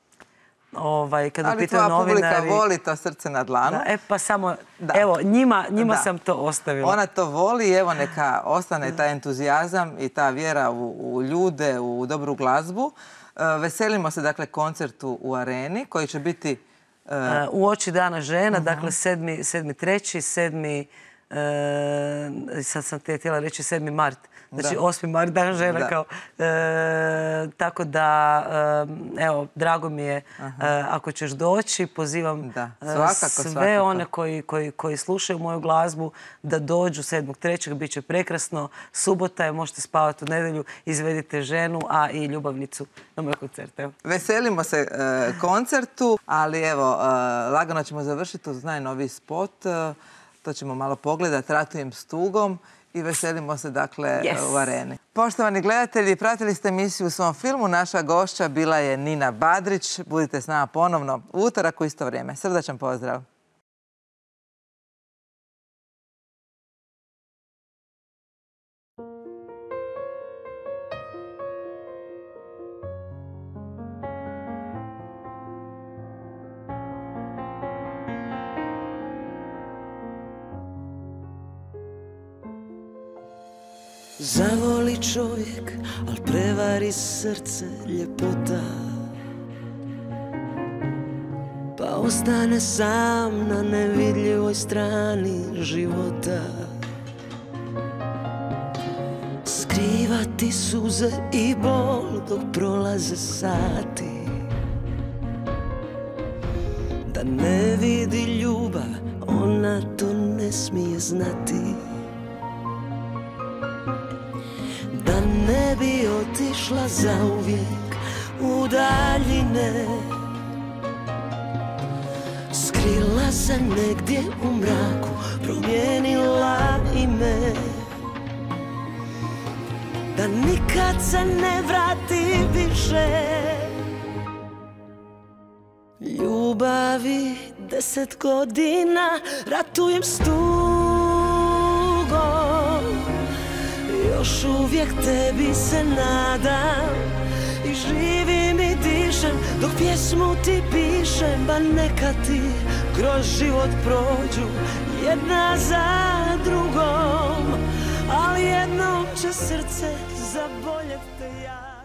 ovaj, kada ali pitaju tvoja novinari... publika voli to srce na dlanu. Da, e pa samo, da. evo, njima, njima da. sam to ostavila. Ona to voli i evo neka ostane taj entuzijazam i ta vjera u, u ljude, u dobru glazbu. E, veselimo se dakle koncertu u Areni koji će biti Uh, u oči dana žena, uh-huh. dakle sedmi, sedmi treći, sedmi, uh, sad sam te htjela reći sedmi mart, znači da. osmi mart, dan žena da. kao. Uh, tako da, uh, evo, drago mi je uh, ako ćeš doći, pozivam da. Svakako, sve svakako. one koji, koji, koji slušaju moju glazbu da dođu sedmog trećeg bit će prekrasno, subota je, možete spavati u nedjelju, izvedite ženu, a i ljubavnicu na moj koncert. Evo. Veselimo se uh, koncertu, ali evo, uh, lagano ćemo završiti uz najnoviji spot. Uh, to ćemo malo pogledati, Ratujem s tugom i veselimo se dakle yes. u Areni. Poštovani gledatelji, pratili ste emisiju u svom filmu. Naša gošća bila je Nina Badrić. Budite s nama ponovno u utorak u isto vrijeme. Srdačan pozdrav! Zavoli čovjek, al prevari srce ljepota, pa ostane sam na nevidljivoj strani života. Skrivati suze i bol dok prolaze sati, da ne vidi ljubav, ona to ne smije znati. Da ne bi otišla zauvijek u daljine, skrila se negdje u mraku, promijenila ime. Da nikad se ne vrati više. Ljubavi deset godina ratujem s tugom, još uvijek tebi se nadam i živim i dišem dok pjesmu ti pišem. Ba neka ti kroz život prođu jedna za drugom, ali jednom će srce zaboljet te ja.